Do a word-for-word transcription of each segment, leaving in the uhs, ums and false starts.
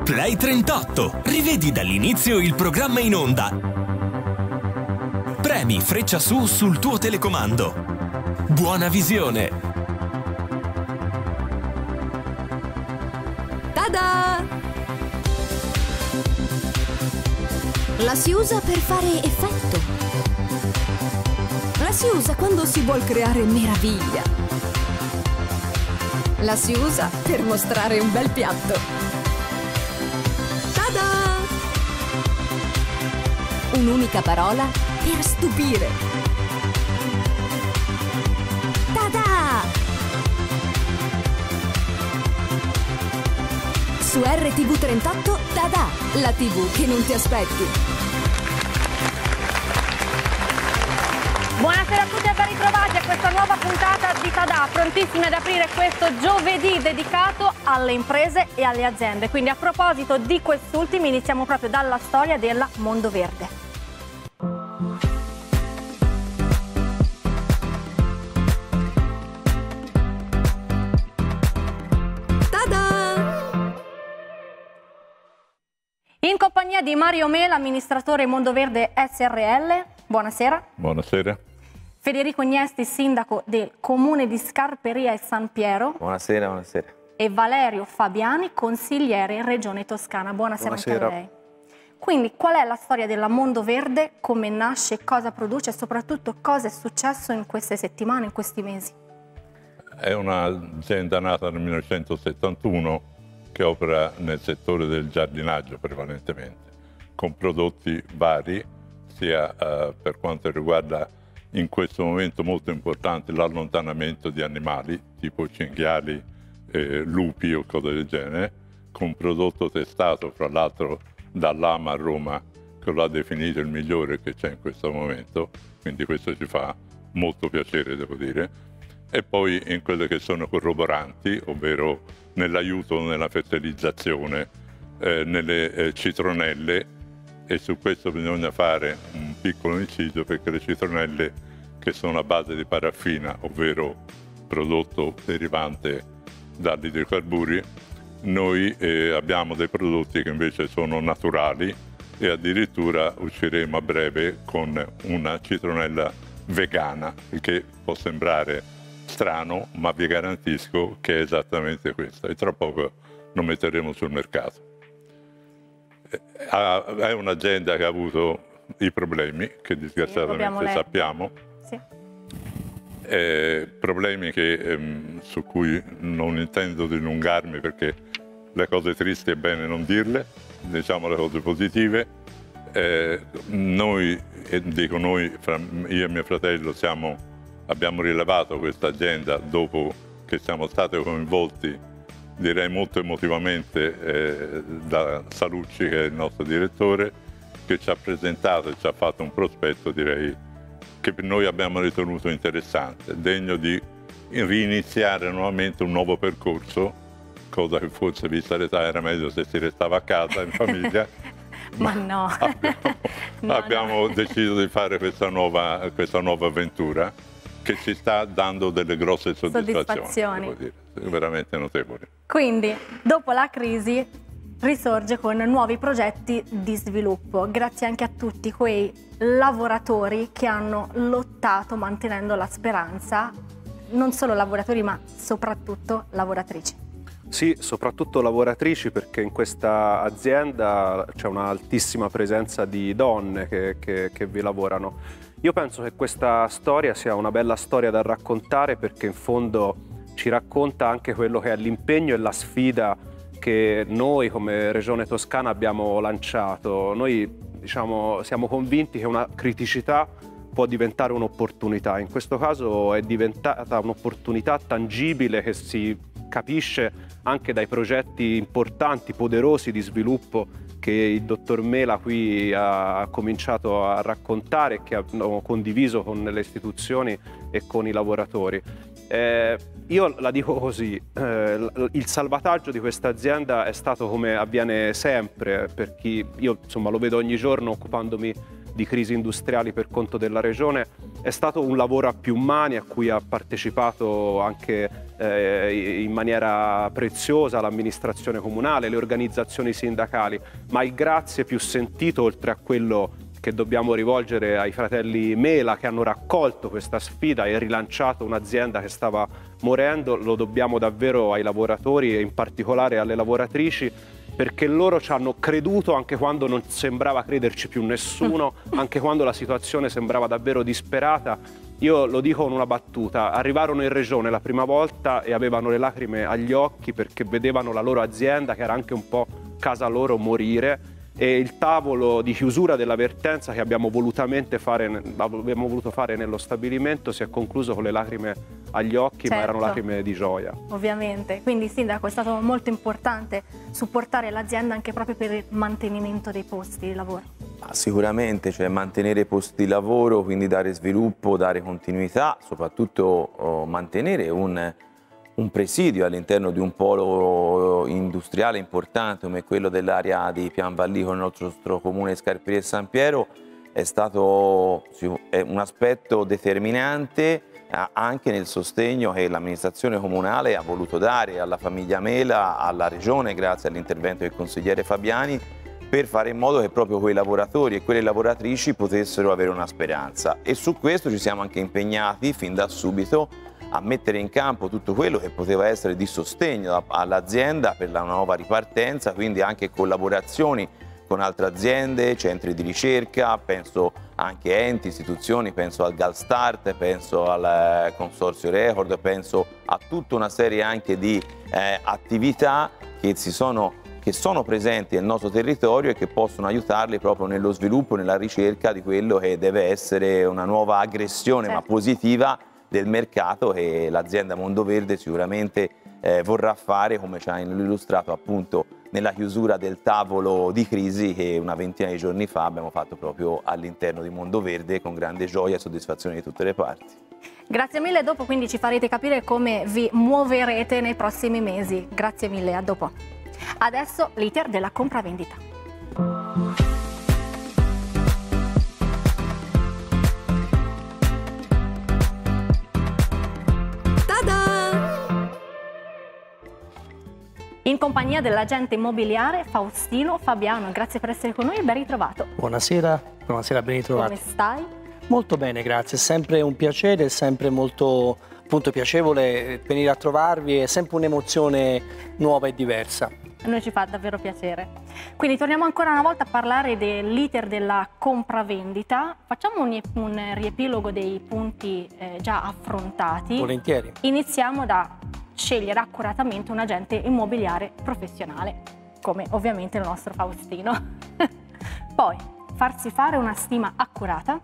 Play trentotto. Rivedi dall'inizio il programma in onda. Premi freccia su sul tuo telecomando. Buona visione. Tada! La si usa per fare effetto. La si usa quando si vuol creare meraviglia. La si usa per mostrare un bel piatto. Tada! Un'unica parola per stupire. Tada! Su R T V trentotto, tada! La tivù che non ti aspetti. Buonasera a tutti e ben ritrovati a questa nuova puntata di Tada, prontissimi ad aprire questo giovedì dedicato alle imprese e alle aziende. Quindi a proposito di quest'ultimi iniziamo proprio dalla storia della Mondoverde. Tada! In compagnia di Mario Mela, amministratore Mondoverde S R L. Buonasera. Buonasera. Federico Gnesti, sindaco del Comune di Scarperia e San Piero. Buonasera, buonasera. E Valerio Fabiani, consigliere in Regione Toscana. Buonasera, buonasera. anche a lei. Quindi qual è la storia della Mondoverde, come nasce, cosa produce e soprattutto cosa è successo in queste settimane, in questi mesi? È un'azienda nata nel millenovecentosettantuno che opera nel settore del giardinaggio prevalentemente, con prodotti vari, sia eh, per quanto riguarda in questo momento molto importante l'allontanamento di animali tipo cinghiali, eh, lupi o cose del genere, con un prodotto testato fra l'altro dall'A M A Roma che lo ha definito il migliore che c'è in questo momento, quindi questo ci fa molto piacere, devo dire. E poi in quelle che sono corroboranti, ovvero nell'aiuto nella fertilizzazione, eh, nelle eh, citronelle, e su questo bisogna fare un piccolo inciso perché le citronelle, che sono a base di paraffina, ovvero prodotto derivante dagli idrocarburi, noi eh, abbiamo dei prodotti che invece sono naturali e addirittura usciremo a breve con una citronella vegana, il che può sembrare strano, ma vi garantisco che è esattamente questo e tra poco lo metteremo sul mercato. È un'azienda che ha avuto i problemi che disgraziatamente sì, sappiamo, sì. eh, problemi che, ehm, su cui non intendo dilungarmi perché le cose tristi è bene non dirle, diciamo le cose positive. Eh, noi, e dico noi, fra io e mio fratello, siamo, abbiamo rilevato questa azienda dopo che siamo stati coinvolti, direi molto emotivamente, eh, da Salucci, che è il nostro direttore, che ci ha presentato e ci ha fatto un prospetto, direi, che per noi abbiamo ritenuto interessante, degno di riniziare nuovamente un nuovo percorso, cosa che forse, vista l'età, era meglio se si restava a casa, in famiglia. Ma no. Abbiamo, no, abbiamo no. deciso di fare questa nuova, questa nuova avventura che ci sta dando delle grosse soddisfazioni, soddisfazioni. Devo dire, veramente notevoli. Quindi, dopo la crisi, risorge con nuovi progetti di sviluppo, grazie anche a tutti quei lavoratori che hanno lottato mantenendo la speranza, non solo lavoratori ma soprattutto lavoratrici. Sì, soprattutto lavoratrici, perché in questa azienda c'è un'altissima presenza di donne che, che, che vi lavorano. Io penso che questa storia sia una bella storia da raccontare perché in fondo ci racconta anche quello che è l'impegno e la sfida che noi come Regione Toscana abbiamo lanciato. Noi, diciamo, siamo convinti che una criticità può diventare un'opportunità. In questo caso è diventata un'opportunità tangibile che si capisce anche dai progetti importanti, poderosi di sviluppo che il dottor Mela qui ha cominciato a raccontare e che hanno condiviso con le istituzioni e con i lavoratori. Eh, io la dico così, eh, il salvataggio di questa azienda è stato come avviene sempre, per chi io insomma lo vedo ogni giorno occupandomi di crisi industriali per conto della regione. È stato un lavoro a più mani a cui ha partecipato anche eh, in maniera preziosa l'amministrazione comunale, le organizzazioni sindacali, ma il grazie più sentito, oltre a quello che dobbiamo rivolgere ai fratelli Mela che hanno raccolto questa sfida e rilanciato un'azienda che stava morendo, lo dobbiamo davvero ai lavoratori e in particolare alle lavoratrici, perché loro ci hanno creduto anche quando non sembrava crederci più nessuno, anche quando la situazione sembrava davvero disperata. Io lo dico con una battuta: arrivarono in regione la prima volta e avevano le lacrime agli occhi perché vedevano la loro azienda, che era anche un po' casa loro, morire. E il tavolo di chiusura della vertenza che abbiamo volutamente fare, abbiamo voluto fare nello stabilimento si è concluso con le lacrime agli occhi, certo, ma erano lacrime di gioia. Ovviamente, quindi Sindaco, è stato molto importante supportare l'azienda anche proprio per il mantenimento dei posti di lavoro. Sicuramente, cioè mantenere i posti di lavoro, quindi dare sviluppo, dare continuità, soprattutto oh, mantenere un... un presidio all'interno di un polo industriale importante come quello dell'area di Pianvallico nel nostro comune Scarpieri e San Piero è stato un aspetto determinante anche nel sostegno che l'amministrazione comunale ha voluto dare alla famiglia Mela, alla regione, grazie all'intervento del consigliere Fabiani, per fare in modo che proprio quei lavoratori e quelle lavoratrici potessero avere una speranza. E su questo ci siamo anche impegnati fin da subito a mettere in campo tutto quello che poteva essere di sostegno all'azienda per la nuova ripartenza, quindi anche collaborazioni con altre aziende, centri di ricerca, penso anche enti, istituzioni, penso al Galstart, penso al Consorzio Record, penso a tutta una serie anche di eh, attività che, si sono, che sono presenti nel nostro territorio e che possono aiutarli proprio nello sviluppo, nella ricerca di quello che deve essere una nuova aggressione, certo, ma positiva, del mercato che l'azienda Mondoverde sicuramente eh, vorrà fare, come ci ha illustrato appunto nella chiusura del tavolo di crisi che una ventina di giorni fa abbiamo fatto proprio all'interno di Mondoverde con grande gioia e soddisfazione di tutte le parti. Grazie mille, dopo quindi ci farete capire come vi muoverete nei prossimi mesi. Grazie mille, a dopo. Adesso l'iter della compravendita. In compagnia dell'agente immobiliare Faustino Fabiano, grazie per essere con noi e ben ritrovato. Buonasera, buonasera, ben ritrovati. Come stai? Molto bene, grazie, è sempre un piacere, è sempre molto appunto piacevole venire a trovarvi, è sempre un'emozione nuova e diversa. A noi ci fa davvero piacere. Quindi torniamo ancora una volta a parlare dell'iter della compravendita. Facciamo un, un riepilogo dei punti eh, già affrontati. Volentieri. Iniziamo da scegliere accuratamente un agente immobiliare professionale, come ovviamente il nostro Faustino. Poi farsi fare una stima accurata,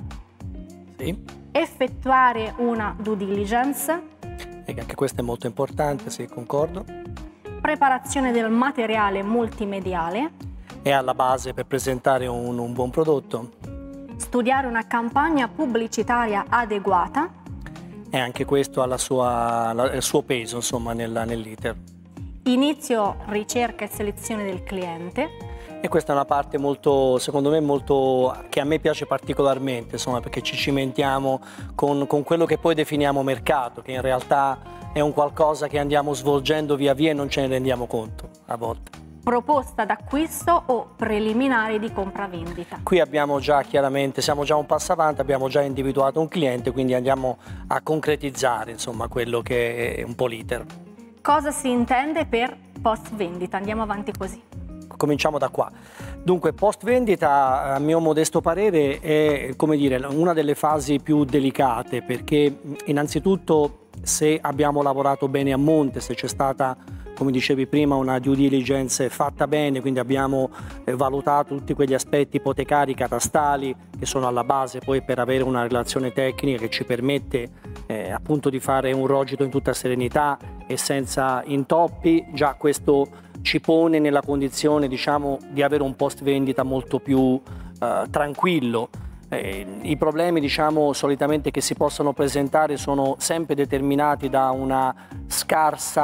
sì, effettuare una due diligence, e anche questo è molto importante, sì, concordo, preparazione del materiale multimediale, è alla base per presentare un, un buon prodotto, studiare una campagna pubblicitaria adeguata, e anche questo ha la sua, la, il suo peso insomma nell'iter. Inizio, ricerca e selezione del cliente. E questa è una parte molto, secondo me, molto, che a me piace particolarmente, insomma, perché ci cimentiamo con, con quello che poi definiamo mercato, che in realtà è un qualcosa che andiamo svolgendo via via e non ce ne rendiamo conto a volte. Proposta d'acquisto o preliminare di compravendita? Qui abbiamo già chiaramente, siamo già un passo avanti, abbiamo già individuato un cliente, quindi andiamo a concretizzare insomma quello che è un po' l'iter. Cosa si intende per post vendita? Andiamo avanti così. Cominciamo da qua. Dunque, post vendita, a mio modesto parere, è, come dire, una delle fasi più delicate, perché innanzitutto se abbiamo lavorato bene a monte, se c'è stata, come dicevi prima, una due diligence fatta bene, quindi abbiamo eh, valutato tutti quegli aspetti ipotecari, catastali, che sono alla base poi per avere una relazione tecnica che ci permette eh, appunto di fare un rogito in tutta serenità e senza intoppi. Già questo ci pone nella condizione, diciamo, di avere un post vendita molto più eh, tranquillo. Eh, I problemi, diciamo, solitamente che si possono presentare sono sempre determinati da una scarsa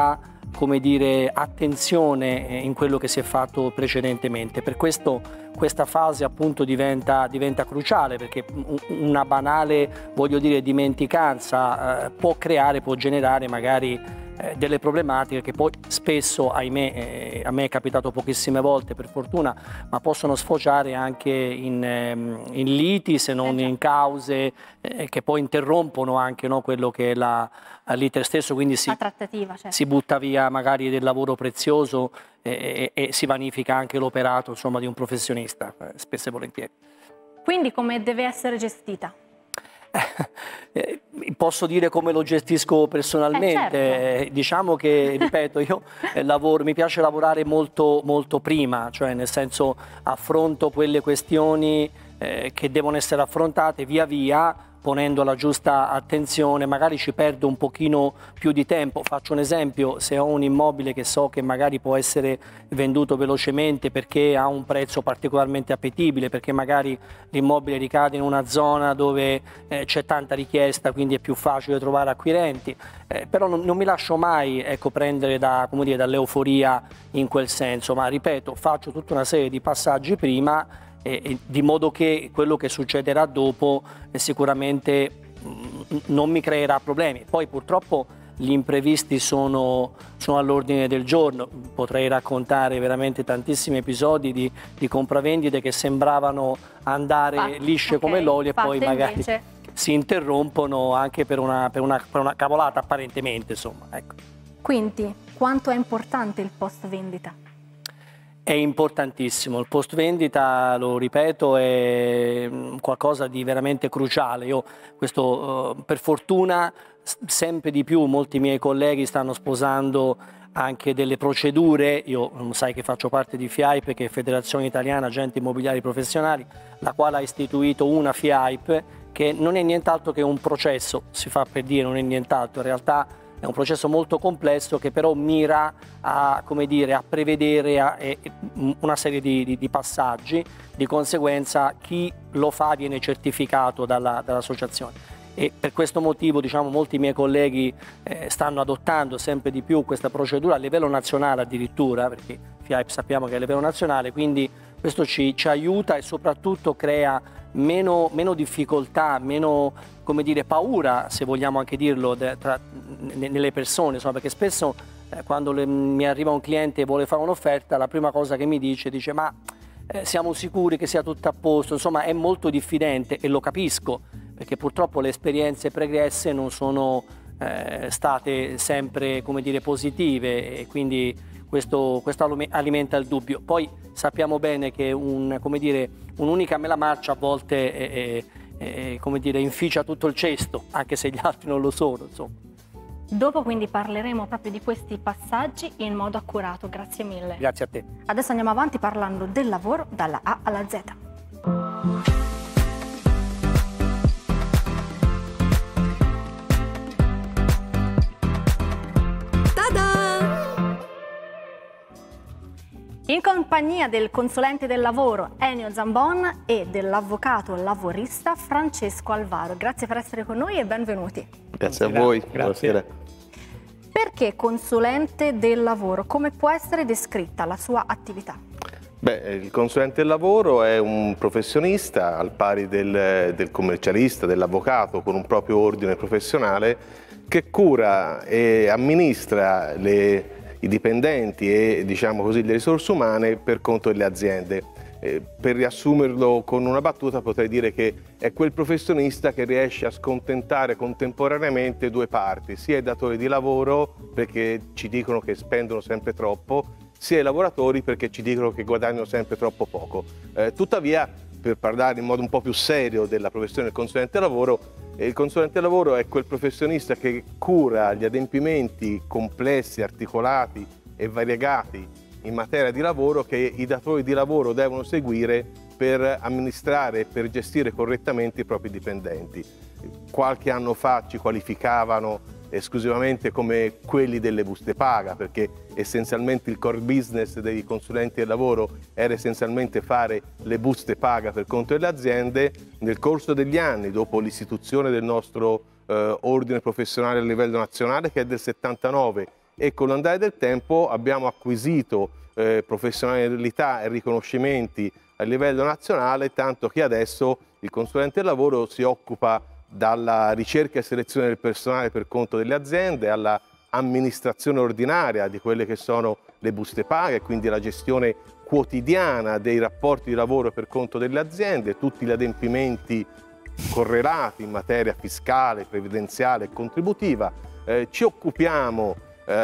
come dire, attenzione in quello che si è fatto precedentemente. Per questo questa fase appunto diventa, diventa cruciale, perché una banale, voglio dire, dimenticanza eh, può creare, può generare magari eh, delle problematiche che poi spesso, ahimè, eh, a me è capitato pochissime volte per fortuna, ma possono sfociare anche in, ehm, in liti, se non in cause eh, che poi interrompono anche, no, quello che è la l'iter stesso, quindi si, la trattativa, certo. si butta via magari del lavoro prezioso e, e, e si vanifica anche l'operato, insomma, di un professionista, eh, spesso e volentieri. Quindi come deve essere gestita? Eh, posso dire come lo gestisco personalmente, eh, certo. eh, diciamo che, ripeto, io eh, lavoro, mi piace lavorare molto, molto prima, cioè nel senso affronto quelle questioni eh, che devono essere affrontate via via, ponendo la giusta attenzione, magari ci perdo un pochino più di tempo. Faccio un esempio: se ho un immobile che so che magari può essere venduto velocemente perché ha un prezzo particolarmente appetibile, perché magari l'immobile ricade in una zona dove eh, c'è tanta richiesta, quindi è più facile trovare acquirenti, eh, però non, non mi lascio mai, ecco, prendere da, come dire, dall'euforia in quel senso, ma ripeto, faccio tutta una serie di passaggi prima, E, di modo che quello che succederà dopo eh, sicuramente mh, non mi creerà problemi. Poi purtroppo gli imprevisti sono, sono all'ordine del giorno. Potrei raccontare veramente tantissimi episodi di, di compravendite che sembravano andare ah, lisce okay. come l'olio e Fatte poi magari invece si interrompono anche per una, per una, per una cavolata apparentemente, insomma, ecco. Quindi quanto è importante il post vendita? È importantissimo, il post vendita, lo ripeto, è qualcosa di veramente cruciale. Io questo, per fortuna, sempre di più molti miei colleghi stanno sposando anche delle procedure. Io sai che faccio parte di FIAIP, che è Federazione Italiana Agenti Immobiliari Professionali, la quale ha istituito una FIAIP che non è nient'altro che un processo, si fa per dire, non è nient'altro, in realtà è un processo molto complesso che però mira a, come dire, a prevedere a, a, una serie di, di, di passaggi, di conseguenza chi lo fa viene certificato dalla, dall'associazione. E per questo motivo, diciamo, molti miei colleghi eh, stanno adottando sempre di più questa procedura a livello nazionale addirittura, perché FIAIP sappiamo che è a livello nazionale, quindi questo ci, ci aiuta e soprattutto crea meno, meno difficoltà, meno, come dire, paura, se vogliamo anche dirlo, de, tra, nelle persone, insomma, perché spesso eh, quando le, mi arriva un cliente e vuole fare un'offerta, la prima cosa che mi dice, dice ma eh, siamo sicuri che sia tutto a posto, insomma è molto diffidente, e lo capisco, perché purtroppo le esperienze pregresse non sono eh, state sempre, come dire, positive, e quindi questo, questo alimenta il dubbio. Poi sappiamo bene che un, come dire, un'unica mela marcia a volte è, è, è, come dire, inficia tutto il cesto, anche se gli altri non lo sono, insomma. Dopo quindi parleremo proprio di questi passaggi in modo accurato, grazie mille. Grazie a te. Adesso andiamo avanti parlando del lavoro dalla A alla Z. In compagnia del consulente del lavoro Ennio Zambon e dell'avvocato lavorista Francesco Alvaro. Grazie per essere con noi e benvenuti. Grazie a voi, Grazie. buonasera. Perché consulente del lavoro? Come può essere descritta la sua attività? Beh, il consulente del lavoro è un professionista al pari del, del commercialista, dell'avvocato, con un proprio ordine professionale che cura e amministra le i dipendenti e, diciamo così, le risorse umane per conto delle aziende. Eh, per riassumerlo con una battuta potrei dire che è quel professionista che riesce a scontentare contemporaneamente due parti, sia i datori di lavoro perché ci dicono che spendono sempre troppo, sia i lavoratori perché ci dicono che guadagnano sempre troppo poco. Eh, tuttavia, per parlare in modo un po' più serio della professione del consulente del lavoro, il consulente del lavoro è quel professionista che cura gli adempimenti complessi, articolati e variegati in materia di lavoro che i datori di lavoro devono seguire per amministrare e per gestire correttamente i propri dipendenti. Qualche anno fa ci qualificavano esclusivamente come quelli delle buste paga, perché essenzialmente il core business dei consulenti del lavoro era essenzialmente fare le buste paga per conto delle aziende. Nel corso degli anni, dopo l'istituzione del nostro eh, ordine professionale a livello nazionale, che è del settantanove, e con l'andare del tempo abbiamo acquisito eh, professionalità e riconoscimenti a livello nazionale, tanto che adesso il consulente del lavoro si occupa dalla ricerca e selezione del personale per conto delle aziende alla amministrazione ordinaria di quelle che sono le buste paga, quindi la gestione quotidiana dei rapporti di lavoro per conto delle aziende, tutti gli adempimenti correlati in materia fiscale, previdenziale e contributiva. Eh, ci occupiamo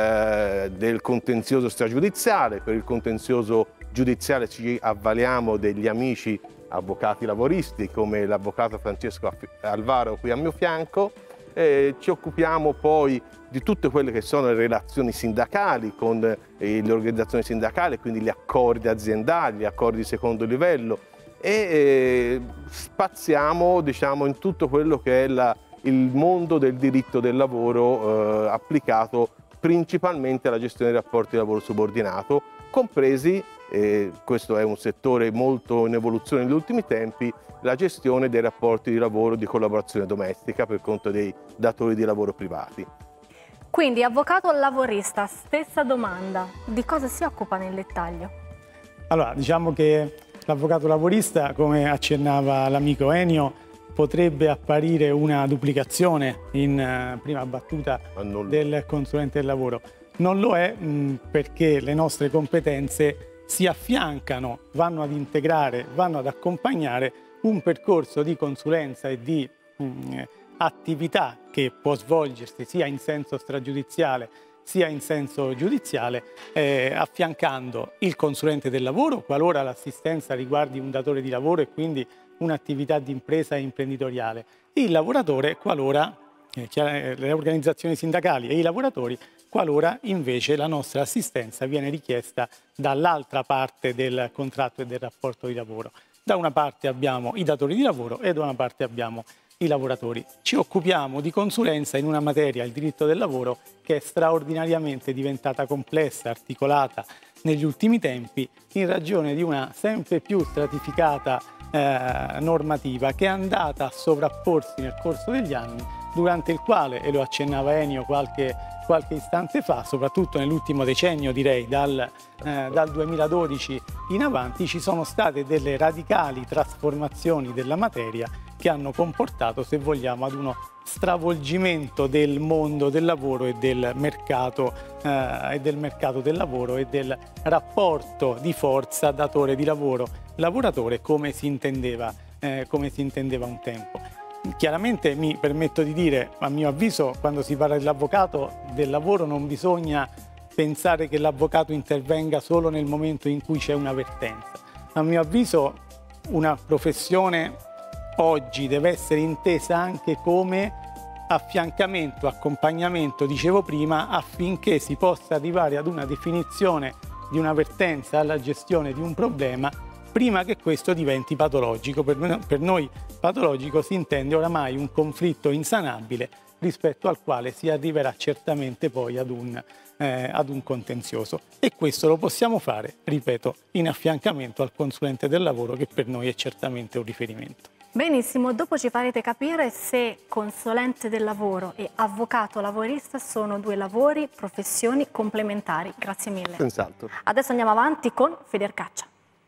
eh, del contenzioso stragiudiziale, per il contenzioso giudiziale ci avvaliamo degli amici avvocati lavoristi come l'avvocato Francesco Alvaro qui a mio fianco. Eh, ci occupiamo poi di tutte quelle che sono le relazioni sindacali con eh, le organizzazioni sindacali, quindi gli accordi aziendali, gli accordi di secondo livello e eh, spaziamo, diciamo, in tutto quello che è la, il mondo del diritto del lavoro eh, applicato principalmente alla gestione dei rapporti di lavoro subordinato, compresi, eh, questo è un settore molto in evoluzione negli ultimi tempi, la gestione dei rapporti di lavoro di collaborazione domestica per conto dei datori di lavoro privati. Quindi, avvocato lavorista, stessa domanda, di cosa si occupa nel dettaglio? Allora, diciamo che l'avvocato lavorista, come accennava l'amico Ennio, potrebbe apparire una duplicazione in uh, prima battuta del consulente del lavoro. Non lo è mh, perché le nostre competenze si affiancano, vanno ad integrare, vanno ad accompagnare un percorso di consulenza e di mh, attività che può svolgersi sia in senso stragiudiziale sia in senso giudiziale, eh, affiancando il consulente del lavoro qualora l'assistenza riguardi un datore di lavoro e quindi un'attività di impresa imprenditoriale, il lavoratore qualora, eh, le organizzazioni sindacali e i lavoratori qualora invece la nostra assistenza viene richiesta dall'altra parte del contratto e del rapporto di lavoro. Da una parte abbiamo i datori di lavoro e da una parte abbiamo i lavoratori. Ci occupiamo di consulenza in una materia, il diritto del lavoro, che è straordinariamente diventata complessa, articolata negli ultimi tempi in ragione di una sempre più stratificata eh, normativa che è andata a sovrapporsi nel corso degli anni, durante il quale, e lo accennava Ennio qualche, qualche istante fa, soprattutto nell'ultimo decennio, direi dal, eh, dal duemiladodici in avanti, ci sono state delle radicali trasformazioni della materia che hanno comportato, se vogliamo, ad uno stravolgimento del mondo del lavoro e del mercato, eh, e del mercato del lavoro e del rapporto di forza datore di lavoro, lavoratore, come si intendeva, eh, come si intendeva un tempo. Chiaramente mi permetto di dire, a mio avviso, quando si parla dell'avvocato del lavoro non bisogna pensare che l'avvocato intervenga solo nel momento in cui c'è una vertenza. A mio avviso una professione oggi deve essere intesa anche come affiancamento, accompagnamento, dicevo prima, affinché si possa arrivare ad una definizione di una vertenza alla gestione di un problema prima che questo diventi patologico. Per noi patologico si intende oramai un conflitto insanabile rispetto al quale si arriverà certamente poi ad un, eh, ad un contenzioso. E questo lo possiamo fare, ripeto, in affiancamento al consulente del lavoro, che per noi è certamente un riferimento. Benissimo, dopo ci farete capire se consulente del lavoro e avvocato lavorista sono due lavori, professioni complementari. Grazie mille. Senz'altro. Adesso andiamo avanti con Federcaccia.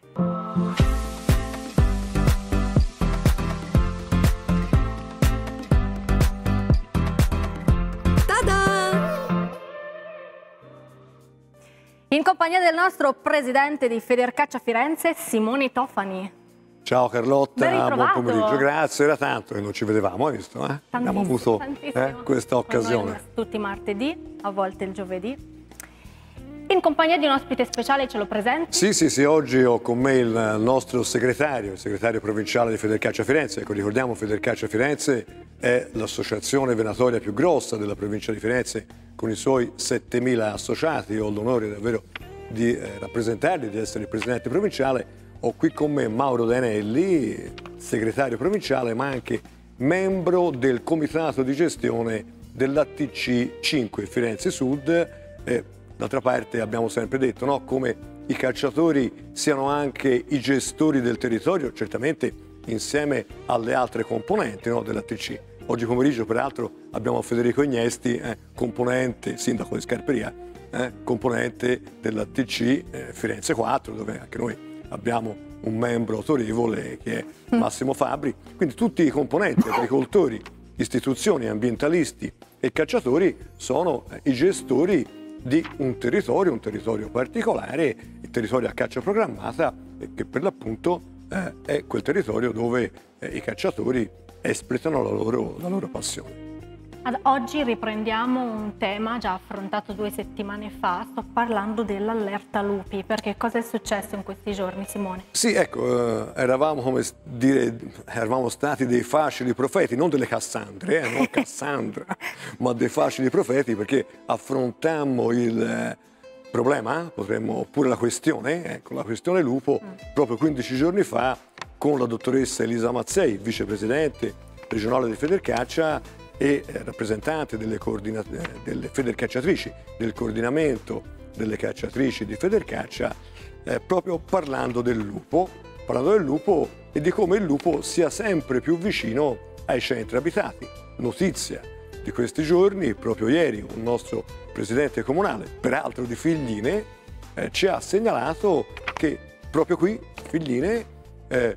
In compagnia del nostro presidente di Federcaccia Firenze, Simone Tofani. Ciao Carlotta, buon pomeriggio, grazie, era tanto che non ci vedevamo, hai visto? Eh? Abbiamo avuto eh, questa occasione. Tutti i martedì, a volte il giovedì. In compagnia di un ospite speciale, ce lo presenti? Sì, sì, sì, oggi ho con me il nostro segretario, il segretario provinciale di Federcaccia Firenze. Ecco, ricordiamo, Federcaccia Firenze è l'associazione venatoria più grossa della provincia di Firenze, con i suoi settemila associati. Ho l'onore davvero di eh, rappresentarli, di essere il presidente provinciale. Ho qui con me Mauro Danelli, segretario provinciale, ma anche membro del comitato di gestione dell'A T C cinque Firenze Sud. Eh, d'altra parte abbiamo sempre detto, no, come i calciatori siano anche i gestori del territorio, certamente insieme alle altre componenti, no, dell'A T C. Oggi pomeriggio, peraltro, abbiamo Federico Ignesti, eh, componente, sindaco di Scarperia, eh, componente della T C eh, Firenze quattro, dove anche noi abbiamo un membro autorevole che è Massimo Fabbri. Quindi tutti i componenti, agricoltori, istituzioni, ambientalisti e cacciatori sono eh, i gestori di un territorio, un territorio particolare, il territorio a caccia programmata, eh, che per l'appunto eh, è quel territorio dove eh, i cacciatori espletano la loro, la loro passione. Ad oggi riprendiamo un tema già affrontato due settimane fa, sto parlando dell'allerta lupi, perché cosa è successo in questi giorni, Simone? Sì, ecco, eh, eravamo, come dire, eravamo stati dei facili profeti, non delle Cassandre, eh, non Cassandra, ma dei facili profeti, perché affrontammo il eh, problema, potremmo, oppure la questione, ecco, la questione lupo, mm. proprio quindici giorni fa, con la dottoressa Elisa Mazzei, vicepresidente regionale di Federcaccia, e rappresentante delle, delle federcacciatrici, del coordinamento delle cacciatrici di Federcaccia, eh, proprio parlando del lupo, parlando del lupo e di come il lupo sia sempre più vicino ai centri abitati. Notizia di questi giorni, proprio ieri un nostro presidente comunale, peraltro di Figline, eh, ci ha segnalato che proprio qui, Figline, eh,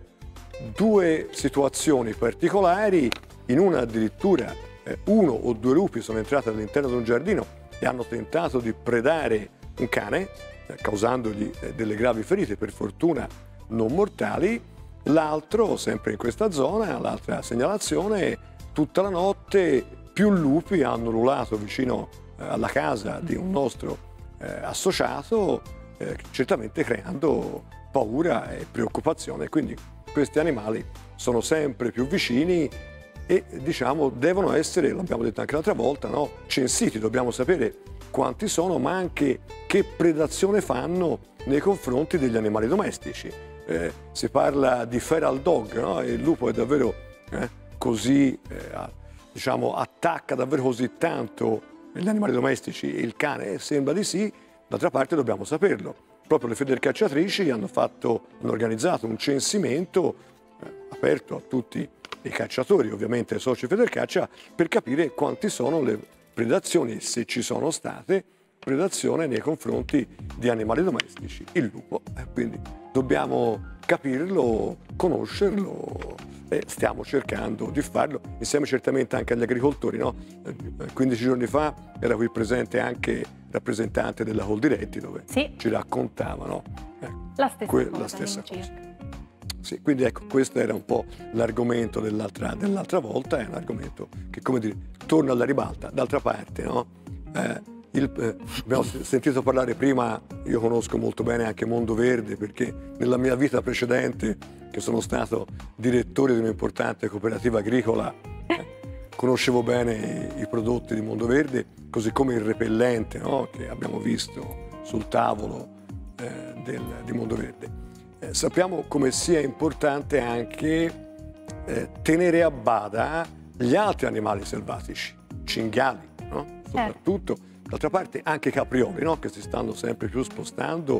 due situazioni particolari, in una addirittura eh, uno o due lupi sono entrati all'interno di un giardino e hanno tentato di predare un cane, eh, causandogli eh, delle gravi ferite, per fortuna non mortali. L'altro, sempre in questa zona, l'altra segnalazione, tutta la notte più lupi hanno ululato vicino eh, alla casa di un nostro eh, associato, eh, certamente creando paura e preoccupazione. Quindi questi animali sono sempre più vicini e, diciamo, devono essere, l'abbiamo detto anche l'altra volta, no? censiti, dobbiamo sapere quanti sono, ma anche che predazione fanno nei confronti degli animali domestici. Eh, si parla di feral dog, no? Il lupo è davvero eh, così, eh, diciamo, attacca davvero così tanto gli animali domestici, il cane eh, sembra di sì. D'altra parte dobbiamo saperlo, proprio le federcacciatrici hanno, fatto, hanno organizzato un censimento eh, aperto a tutti i cacciatori, ovviamente ai soci Federcaccia, per capire quanti sono le predazioni, se ci sono state predazioni nei confronti di animali domestici, il lupo. Eh, quindi dobbiamo capirlo, conoscerlo e stiamo cercando di farlo, insieme certamente anche agli agricoltori. No? quindici giorni fa era qui presente anche rappresentante della Coldiretti, dove sì. ci raccontavano eh, la stessa que- cosa. La stessa cosa. Sì, quindi ecco, questo era un po' l'argomento dell'altra, dell'altra volta, è un argomento che, come dire, torna alla ribalta. D'altra parte, no? Eh, il, eh, abbiamo sentito parlare prima, io conosco molto bene anche Mondo Verde, perché nella mia vita precedente, che sono stato direttore di un'importante cooperativa agricola, eh, conoscevo bene i, i prodotti di Mondo Verde, così come il repellente, no? che abbiamo visto sul tavolo eh, del, di Mondo Verde. Eh, sappiamo come sia importante anche eh, tenere a bada gli altri animali selvatici, cinghiali, no? soprattutto, eh. d'altra parte anche caprioli, no? che si stanno sempre più spostando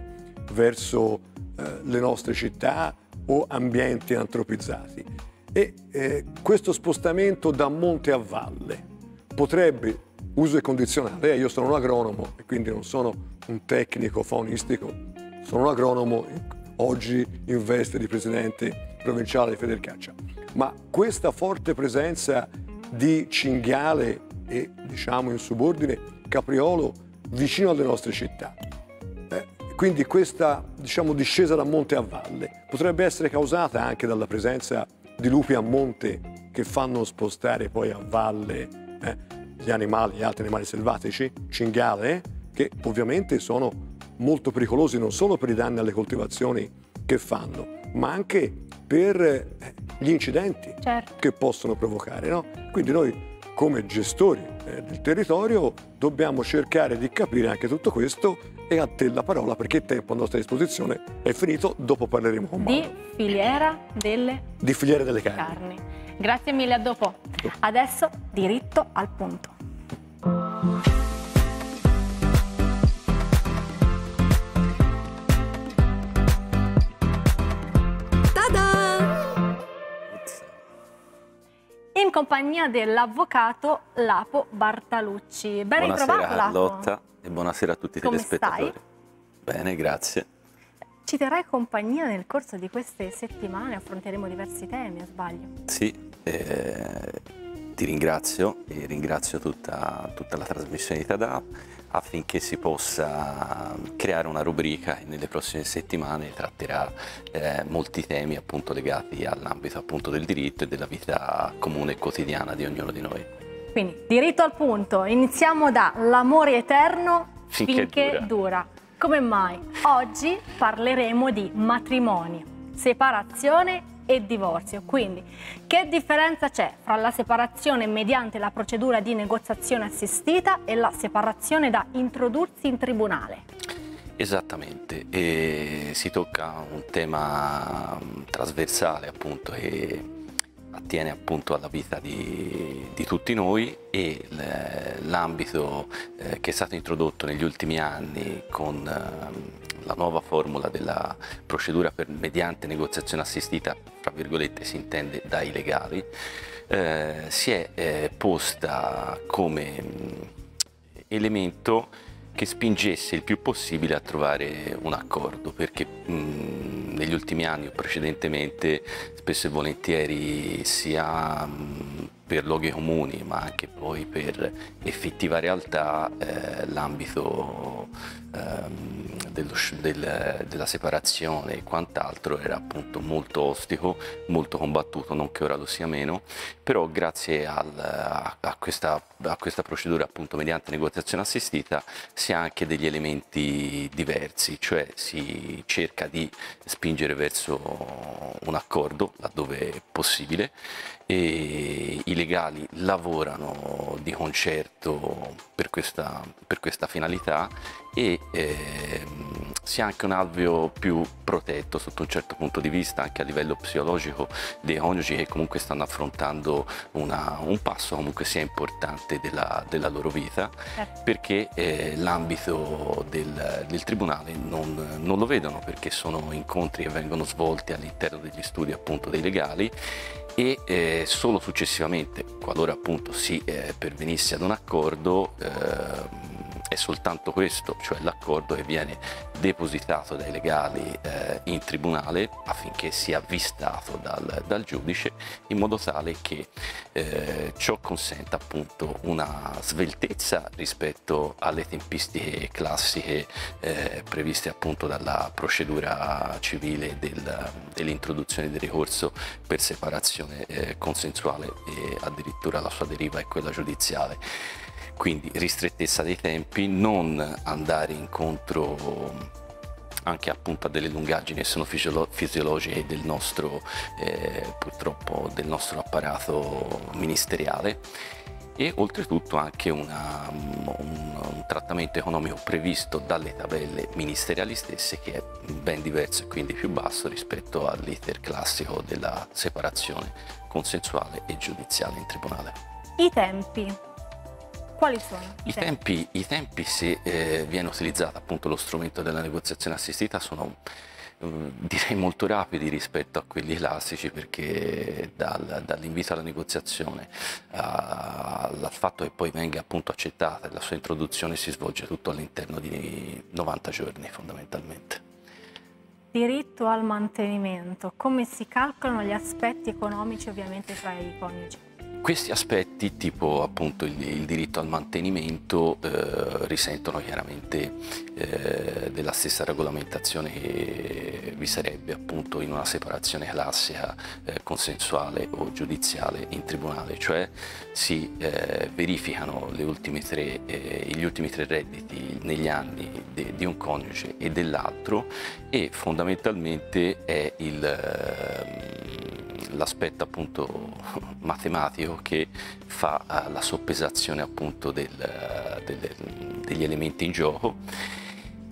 verso eh, le nostre città o ambienti antropizzati. E eh, questo spostamento da monte a valle potrebbe, uso e condizionale, eh, io sono un agronomo e quindi non sono un tecnico faunistico, sono un agronomo oggi in veste di presidente provinciale di Federcaccia, ma questa forte presenza di cinghiale e, diciamo in subordine, capriolo vicino alle nostre città, eh, quindi questa, diciamo, discesa da monte a valle potrebbe essere causata anche dalla presenza di lupi a monte che fanno spostare poi a valle eh, gli animali, gli altri animali selvatici, cinghiale, che ovviamente sono molto pericolosi non solo per i danni alle coltivazioni che fanno, ma anche per gli incidenti certo. che possono provocare. No? Quindi noi, come gestori eh, del territorio, dobbiamo cercare di capire anche tutto questo, e a te la parola, perché il tempo a nostra disposizione è finito, dopo parleremo con Mauro. Di filiera delle, di filiera delle carni. carni. Grazie mille, a dopo. Adesso diritto al punto. In compagnia dell'avvocato Lapo Bartalucci. Ben Buonasera ritrovato, Lapo. Carlotta e buonasera a tutti i Come telespettatori. stai? Bene, grazie. Ci terrai compagnia nel corso di queste settimane, affronteremo diversi temi, o sbaglio? Sì, eh, ti ringrazio e ringrazio tutta, tutta la trasmissione di Tada affinché si possa creare una rubrica che nelle prossime settimane tratterà eh, molti temi appunto legati all'ambito appunto del diritto e della vita comune e quotidiana di ognuno di noi. Quindi, diritto al punto, iniziamo da l'amore eterno Finché finché, dura. dura. Come mai? Oggi parleremo di matrimoni, separazione e divorzio. Quindi, che differenza c'è fra la separazione mediante la procedura di negoziazione assistita e la separazione da introdursi in tribunale? Esattamente, e si tocca un tema trasversale appunto e attiene appunto alla vita di, di tutti noi e l'ambito eh, che è stato introdotto negli ultimi anni con eh, la nuova formula della procedura per mediante negoziazione assistita, tra virgolette si intende dai legali, eh, si è eh, posta come mh, elemento che spingesse il più possibile a trovare un accordo, perché mh, negli ultimi anni o precedentemente spesso e volentieri sia mh, per luoghi comuni ma anche poi per effettiva realtà eh, l'ambito ehm, dello, del, della separazione e quant'altro era appunto molto ostico, molto combattuto, non che ora lo sia meno, però grazie al, a, a, questa, a questa procedura appunto mediante negoziazione assistita si ha anche degli elementi diversi, cioè si cerca di spingere verso un accordo laddove possibile e i legali lavorano di concerto per questa, per questa finalità e ehm, si ha anche un alveo più protetto sotto un certo punto di vista anche a livello psicologico dei coniugi che comunque stanno affrontando una, un passo comunque sia importante della, della loro vita, certo. Perché eh, l'ambito del, del tribunale non, non lo vedono, perché sono incontri che vengono svolti all'interno degli studi appunto dei legali e eh, solo successivamente, qualora appunto si eh, pervenisse ad un accordo, eh, è soltanto questo, cioè l'accordo che viene depositato dai legali eh, in tribunale affinché sia avvistato dal, dal giudice, in modo tale che eh, ciò consenta appunto una sveltezza rispetto alle tempistiche classiche eh, previste appunto dalla procedura civile del, dell'introduzione del ricorso per separazione eh, consensuale e addirittura la sua deriva è quella giudiziale. Quindi ristrettezza dei tempi, non andare incontro anche appunto a delle lungaggini che sono fisiolo fisiologiche del nostro, eh, purtroppo del nostro apparato ministeriale e oltretutto anche una, un, un trattamento economico previsto dalle tabelle ministeriali stesse che è ben diverso e quindi più basso rispetto all'iter classico della separazione consensuale e giudiziale in tribunale. I tempi. Quali sono i, I tempi? tempi? I tempi, se eh, viene utilizzato appunto lo strumento della negoziazione assistita, sono eh, direi molto rapidi rispetto a quelli classici, perché dal, dall'invito alla negoziazione a, al fatto che poi venga appunto accettata e la sua introduzione si svolge tutto all'interno di novanta giorni fondamentalmente. Diritto al mantenimento. Come si calcolano gli aspetti economici ovviamente fra i coniugi? Questi aspetti, tipo appunto il, il diritto al mantenimento, eh, risentono chiaramente eh, della stessa regolamentazione che vi sarebbe appunto in una separazione classica, eh, consensuale o giudiziale in tribunale, cioè si eh, verificano le ultime tre, eh, gli ultimi tre redditi negli anni de, di un coniuge e dell'altro e fondamentalmente è il... Eh, l'aspetto appunto matematico che fa uh, la soppesazione appunto del, del, degli elementi in gioco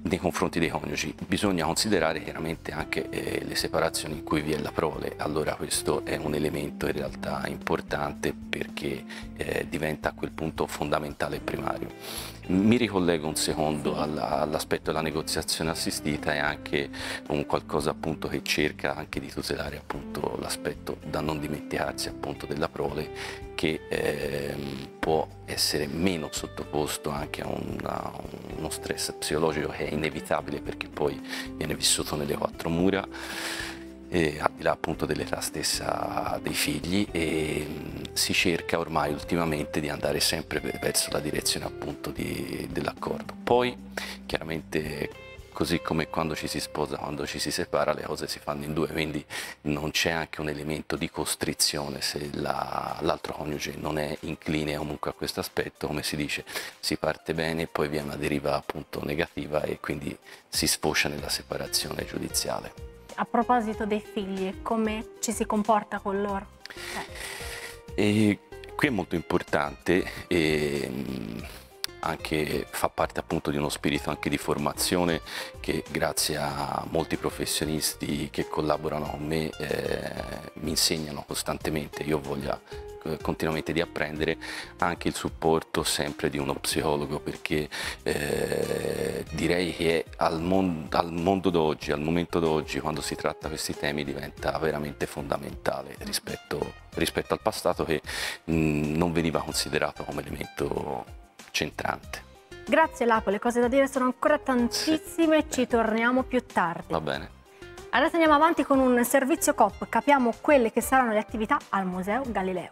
nei confronti dei coniugi. Bisogna considerare chiaramente anche eh, le separazioni in cui vi è la prole, allora questo è un elemento in realtà importante perché eh, diventa a quel punto fondamentale e primario. Mi ricollego un secondo alla, all'aspetto della negoziazione assistita, è anche un qualcosa appunto che cerca anche di tutelare appunto l'aspetto da non dimenticarsi appunto della prole, che eh, può essere meno sottoposto anche a una, uno stress psicologico che è inevitabile perché poi viene vissuto nelle quattro mura, eh, al di là appunto dell'età stessa dei figli, e mh, si cerca ormai ultimamente di andare sempre verso la direzione appunto di, dell'accordo. Poi chiaramente, così come quando ci si sposa, quando ci si separa, le cose si fanno in due, quindi non c'è anche un elemento di costrizione se la, l'altro coniuge non è incline comunque a questo aspetto, come si dice, si parte bene, poi vi è una deriva appunto negativa e quindi si sfocia nella separazione giudiziale. A proposito dei figli, come ci si comporta con loro? Eh. E qui è molto importante e anche fa parte appunto di uno spirito anche di formazione che grazie a molti professionisti che collaborano con me eh, mi insegnano costantemente. Io voglio eh, continuamente di apprendere anche il supporto sempre di uno psicologo, perché eh, direi che al, mon al mondo d'oggi, al momento d'oggi, quando si tratta questi temi diventa veramente fondamentale rispetto, rispetto al passato che mh, non veniva considerato come elemento centrante. Grazie Lapo, le cose da dire sono ancora tantissime, sì. Ci torniamo più tardi. Va bene. Adesso andiamo avanti con un servizio Coop, capiamo quelle che saranno le attività al Museo Galileo.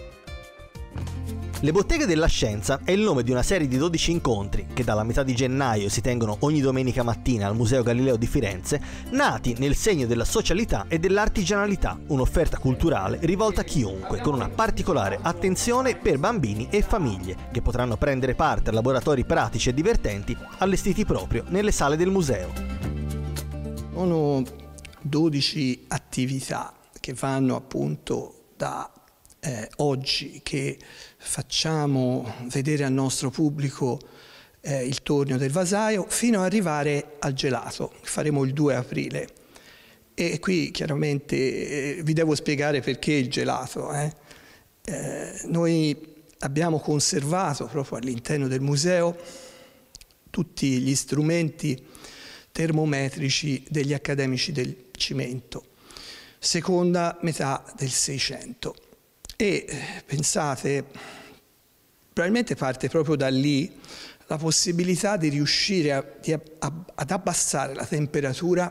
Le Botteghe della Scienza è il nome di una serie di dodici incontri che dalla metà di gennaio si tengono ogni domenica mattina al Museo Galileo di Firenze, nati nel segno della socialità e dell'artigianalità, un'offerta culturale rivolta a chiunque, con una particolare attenzione per bambini e famiglie, che potranno prendere parte a laboratori pratici e divertenti allestiti proprio nelle sale del museo. Sono dodici attività che vanno appunto da Eh, oggi che facciamo vedere al nostro pubblico eh, il tornio del vasaio, fino ad arrivare al gelato, che faremo il due aprile. E qui chiaramente eh, vi devo spiegare perché il gelato. Eh. Eh, noi abbiamo conservato proprio all'interno del museo tutti gli strumenti termometrici degli accademici del cimento, seconda metà del Seicento. E pensate, probabilmente parte proprio da lì la possibilità di riuscire a, di, a, ad abbassare la temperatura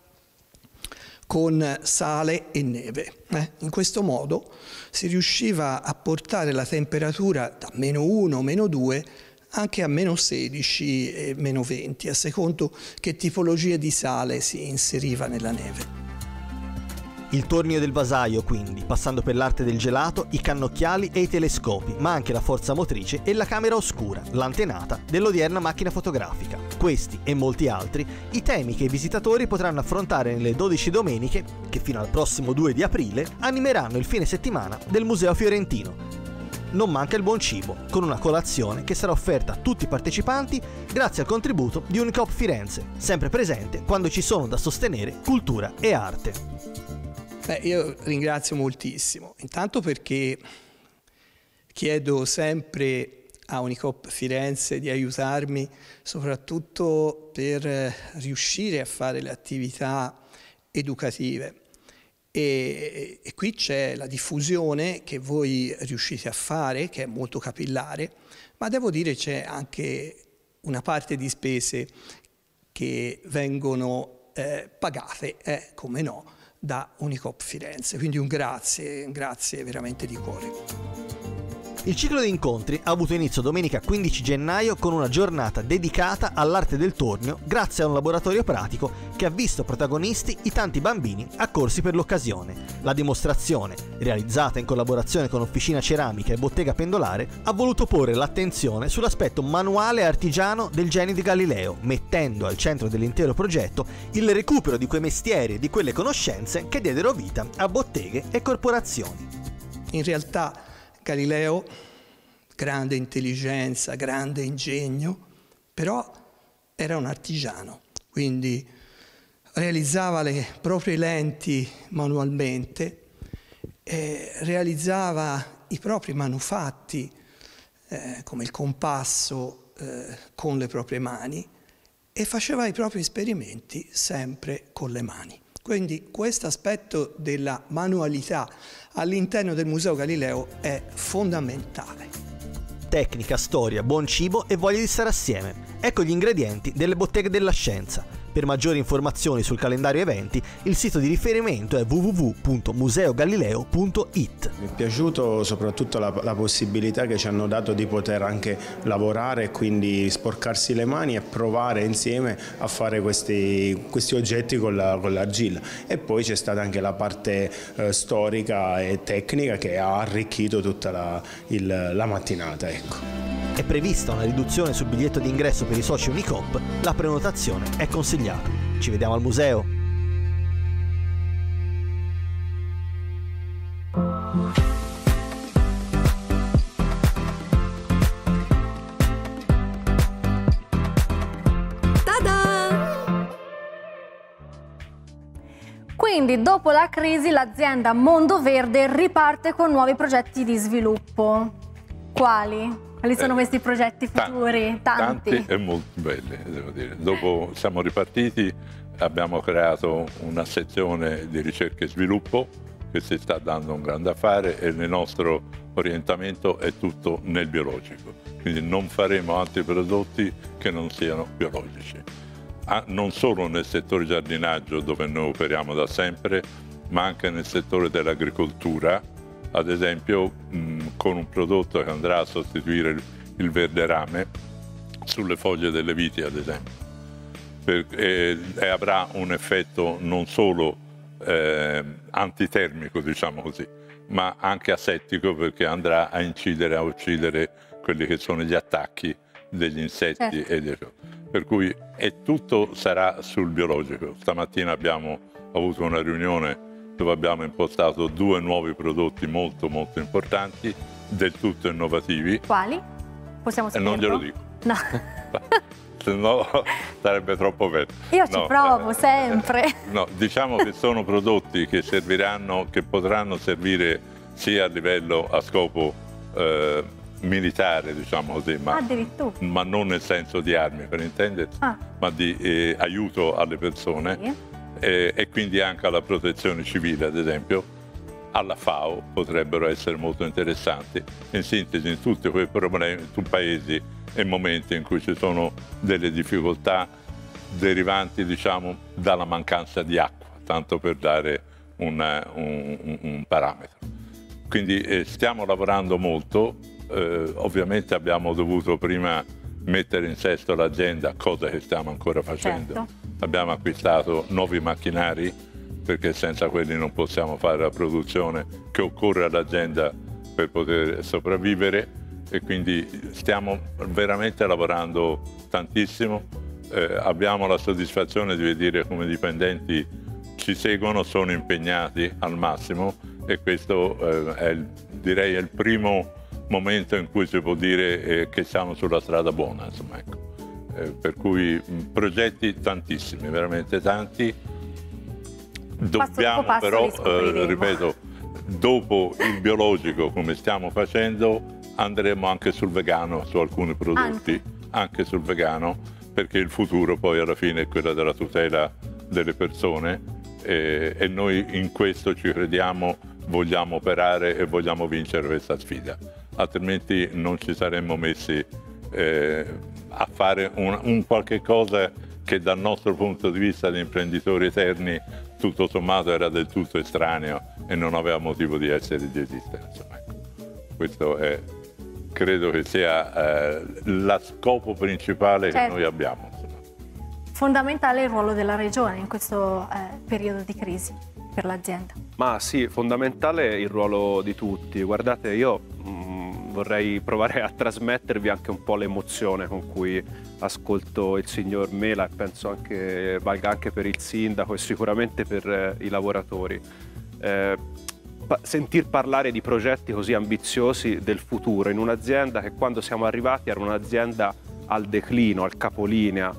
con sale e neve. Eh? In questo modo si riusciva a portare la temperatura da meno uno, meno due anche a meno sedici e meno venti, a secondo che tipologia di sale si inseriva nella neve. Il tornio del vasaio, quindi, passando per l'arte del gelato, i cannocchiali e i telescopi, ma anche la forza motrice e la camera oscura, l'antenata dell'odierna macchina fotografica. Questi e molti altri i temi che i visitatori potranno affrontare nelle dodici domeniche che fino al prossimo due di aprile animeranno il fine settimana del Museo Fiorentino. Non manca il buon cibo, con una colazione che sarà offerta a tutti i partecipanti grazie al contributo di Unicoop Firenze, sempre presente quando ci sono da sostenere cultura e arte. Beh, io ringrazio moltissimo, intanto perché chiedo sempre a Unicoop Firenze di aiutarmi soprattutto per riuscire a fare le attività educative e, e qui c'è la diffusione che voi riuscite a fare, che è molto capillare, ma devo dire c'è anche una parte di spese che vengono eh, pagate, eh, come no, da Unicoop Firenze, quindi un grazie, un grazie veramente di cuore. Il ciclo di incontri ha avuto inizio domenica quindici gennaio con una giornata dedicata all'arte del tornio grazie a un laboratorio pratico che ha visto protagonisti i tanti bambini accorsi per l'occasione. La dimostrazione, realizzata in collaborazione con Officina Ceramica e Bottega Pendolare, ha voluto porre l'attenzione sull'aspetto manuale e artigiano del genio di Galileo, mettendo al centro dell'intero progetto il recupero di quei mestieri e di quelle conoscenze che diedero vita a botteghe e corporazioni. In realtà Galileo, grande intelligenza, grande ingegno, però era un artigiano. quindi realizzava le proprie lenti manualmente, eh, realizzava i propri manufatti eh, come il compasso eh, con le proprie mani e faceva i propri esperimenti sempre con le mani. Quindi questo aspetto della manualità all'interno del Museo Galileo è fondamentale. Tecnica, storia, buon cibo e voglia di stare assieme. Ecco gli ingredienti delle botteghe della scienza. Per maggiori informazioni sul calendario eventi, il sito di riferimento è w w w punto museo galileo punto i t. Mi è piaciuto soprattutto la, la possibilità che ci hanno dato di poter anche lavorare e quindi sporcarsi le mani e provare insieme a fare questi, questi oggetti con, la, con l'argilla. E poi c'è stata anche la parte eh, storica e tecnica che ha arricchito tutta la, il, la mattinata. Ecco. È prevista una riduzione sul biglietto d'ingresso per i soci Unicoop, la prenotazione è consigliata. Ci vediamo al museo! Ta-da! Quindi dopo la crisi l'azienda Mondo Verde riparte con nuovi progetti di sviluppo. Quali? Quali sono eh, questi progetti futuri? Tanti. Tanti e molto belli, devo dire. Dopo siamo ripartiti, abbiamo creato una sezione di ricerca e sviluppo che si sta dando un grande affare e il nostro orientamento è tutto nel biologico. Quindi non faremo altri prodotti che non siano biologici. Ah, non solo nel settore giardinaggio dove noi operiamo da sempre, ma anche nel settore dell'agricoltura. Ad esempio mh, con un prodotto che andrà a sostituire il, il verde rame sulle foglie delle viti, ad esempio, per, e, e avrà un effetto non solo eh, antitermico, diciamo così, ma anche asettico, perché andrà a incidere, a uccidere quelli che sono gli attacchi degli insetti. Certo. E di, per cui e tutto sarà sul biologico. Stamattina abbiamo avuto una riunione dove abbiamo impostato due nuovi prodotti molto molto importanti, del tutto innovativi. Quali? Possiamo sapere? E non glielo dico. No. Se no sarebbe troppo bello. Io ci no, provo eh, sempre. No, diciamo che sono prodotti che serviranno, che potranno servire sia a livello a scopo eh, militare, diciamo così, ma, ma non nel senso di armi, per intendersi, ah. ma di eh, aiuto alle persone. Sì. E, e quindi anche alla protezione civile, ad esempio, alla FAO potrebbero essere molto interessanti. In sintesi, in tutti quei problemi, tutti paesi e momenti in cui ci sono delle difficoltà derivanti, diciamo, dalla mancanza di acqua, tanto per dare una, un, un parametro. Quindi eh, stiamo lavorando molto, eh, ovviamente abbiamo dovuto prima mettere in sesto l'azienda, cosa che stiamo ancora facendo. Certo. Abbiamo acquistato nuovi macchinari perché senza quelli non possiamo fare la produzione che occorre all'azienda per poter sopravvivere e quindi stiamo veramente lavorando tantissimo. Eh, abbiamo la soddisfazione di vedere come i dipendenti ci seguono, sono impegnati al massimo e questo eh, è il, direi è il primo momento in cui si può dire eh, che siamo sulla strada buona, insomma, ecco. Eh, per cui mh, progetti tantissimi, veramente tanti. Dobbiamo passo però, eh, ripeto, dopo il biologico come stiamo facendo, andremo anche sul vegano, su alcuni prodotti, anche, anche sul vegano, perché il futuro poi alla fine è quello della tutela delle persone eh, e noi in questo ci crediamo, vogliamo operare e vogliamo vincere questa sfida. Altrimenti non ci saremmo messi eh, a fare un, un qualche cosa che dal nostro punto di vista di imprenditori eterni tutto sommato era del tutto estraneo e non aveva motivo di essere, di esistere. Insomma, ecco. Questo è, credo che sia eh, lo scopo principale certo. che noi abbiamo. Insomma. Fondamentale il ruolo della regione in questo eh, periodo di crisi per l'azienda. Ma sì, fondamentale il ruolo di tutti. Guardate, io mh, vorrei provare a trasmettervi anche un po' l'emozione con cui ascolto il signor Mela e penso anche valga anche per il sindaco e sicuramente per eh, i lavoratori. Eh, pa- sentir parlare di progetti così ambiziosi del futuro in un'azienda che quando siamo arrivati era un'azienda al declino, al capolinea,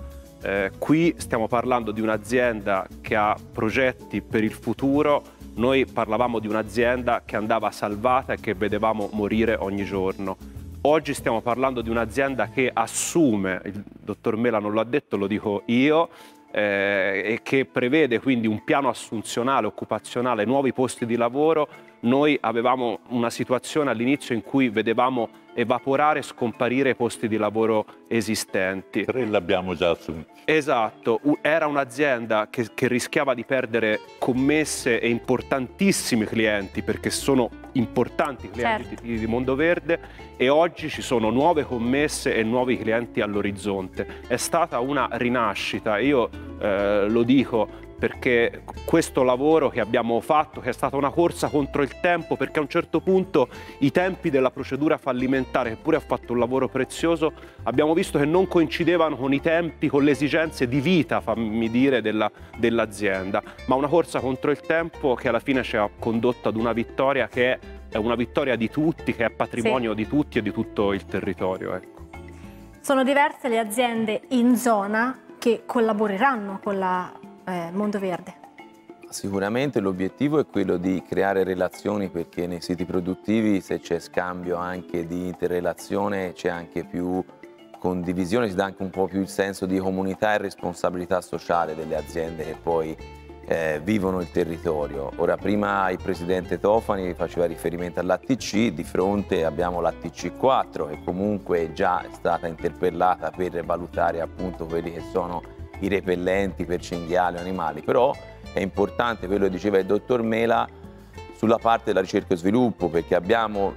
Eh, qui stiamo parlando di un'azienda che ha progetti per il futuro, noi parlavamo di un'azienda che andava salvata e che vedevamo morire ogni giorno. Oggi stiamo parlando di un'azienda che assume, il dottor Mela non l'ha detto, lo dico io, eh, e che prevede quindi un piano assunzionale, occupazionale, nuovi posti di lavoro. Noi avevamo una situazione all'inizio in cui vedevamo evaporare e scomparire i posti di lavoro esistenti. Tre l'abbiamo già assunti. Esatto, era un'azienda che, che rischiava di perdere commesse e importantissimi clienti, perché sono importanti clienti certo. di, di Mondoverde, e oggi ci sono nuove commesse e nuovi clienti all'orizzonte. È stata una rinascita, io eh, lo dico perché questo lavoro che abbiamo fatto, che è stata una corsa contro il tempo, perché a un certo punto i tempi della procedura fallimentare, che pure ha fatto un lavoro prezioso, abbiamo visto che non coincidevano con i tempi, con le esigenze di vita, fammi dire, della, dell'azienda, ma una corsa contro il tempo che alla fine ci ha condotto ad una vittoria che è, è una vittoria di tutti, che è patrimonio sì. di tutti e di tutto il territorio. Ecco. Sono diverse le aziende in zona che collaboreranno con la Eh, Mondoverde. Sicuramente l'obiettivo è quello di creare relazioni, perché nei siti produttivi, se c'è scambio anche di interrelazione, c'è anche più condivisione, si dà anche un po' più il senso di comunità e responsabilità sociale delle aziende che poi eh, vivono il territorio. Ora, prima il presidente Tofani faceva riferimento all'A T C, di fronte abbiamo l'A T C quattro che comunque già è stata interpellata per valutare appunto quelli che sono i repellenti per cinghiali o animali, però è importante quello che diceva il dottor Mela sulla parte della ricerca e sviluppo, perché abbiamo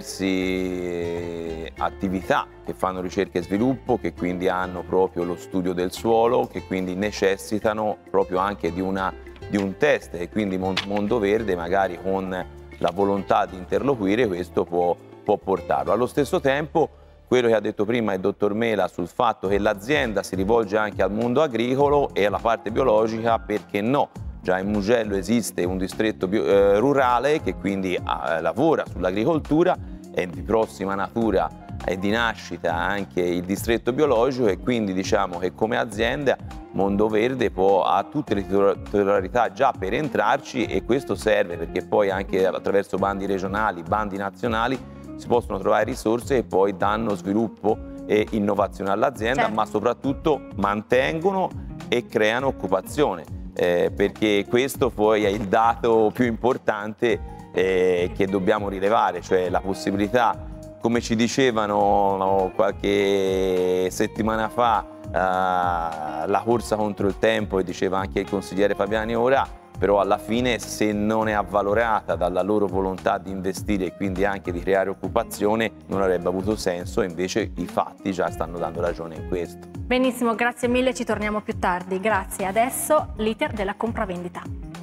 diverse attività che fanno ricerca e sviluppo, che quindi hanno proprio lo studio del suolo, che quindi necessitano proprio anche di, una, di un test, e quindi Mondoverde magari con la volontà di interloquire questo può, può portarlo. Allo stesso tempo, quello che ha detto prima il dottor Mela sul fatto che l'azienda si rivolge anche al mondo agricolo e alla parte biologica, perché no? Già in Mugello esiste un distretto bio, eh, rurale che quindi eh, lavora sull'agricoltura, è di prossima natura e di nascita anche il distretto biologico, e quindi diciamo che come azienda Mondoverde può, ha tutte le titolarità già per entrarci, e questo serve perché poi anche attraverso bandi regionali, bandi nazionali, si possono trovare risorse che poi danno sviluppo e innovazione all'azienda, certo. ma soprattutto mantengono e creano occupazione, eh, perché questo poi è il dato più importante eh, che dobbiamo rilevare, cioè la possibilità, come ci dicevano no, qualche settimana fa, eh, la corsa contro il tempo, e diceva anche il consigliere Fabiani ora, però alla fine se non è avvalorata dalla loro volontà di investire e quindi anche di creare occupazione non avrebbe avuto senso, invece i fatti già stanno dando ragione in questo. Benissimo, grazie mille, ci torniamo più tardi. Grazie. Adesso l'iter della compravendita.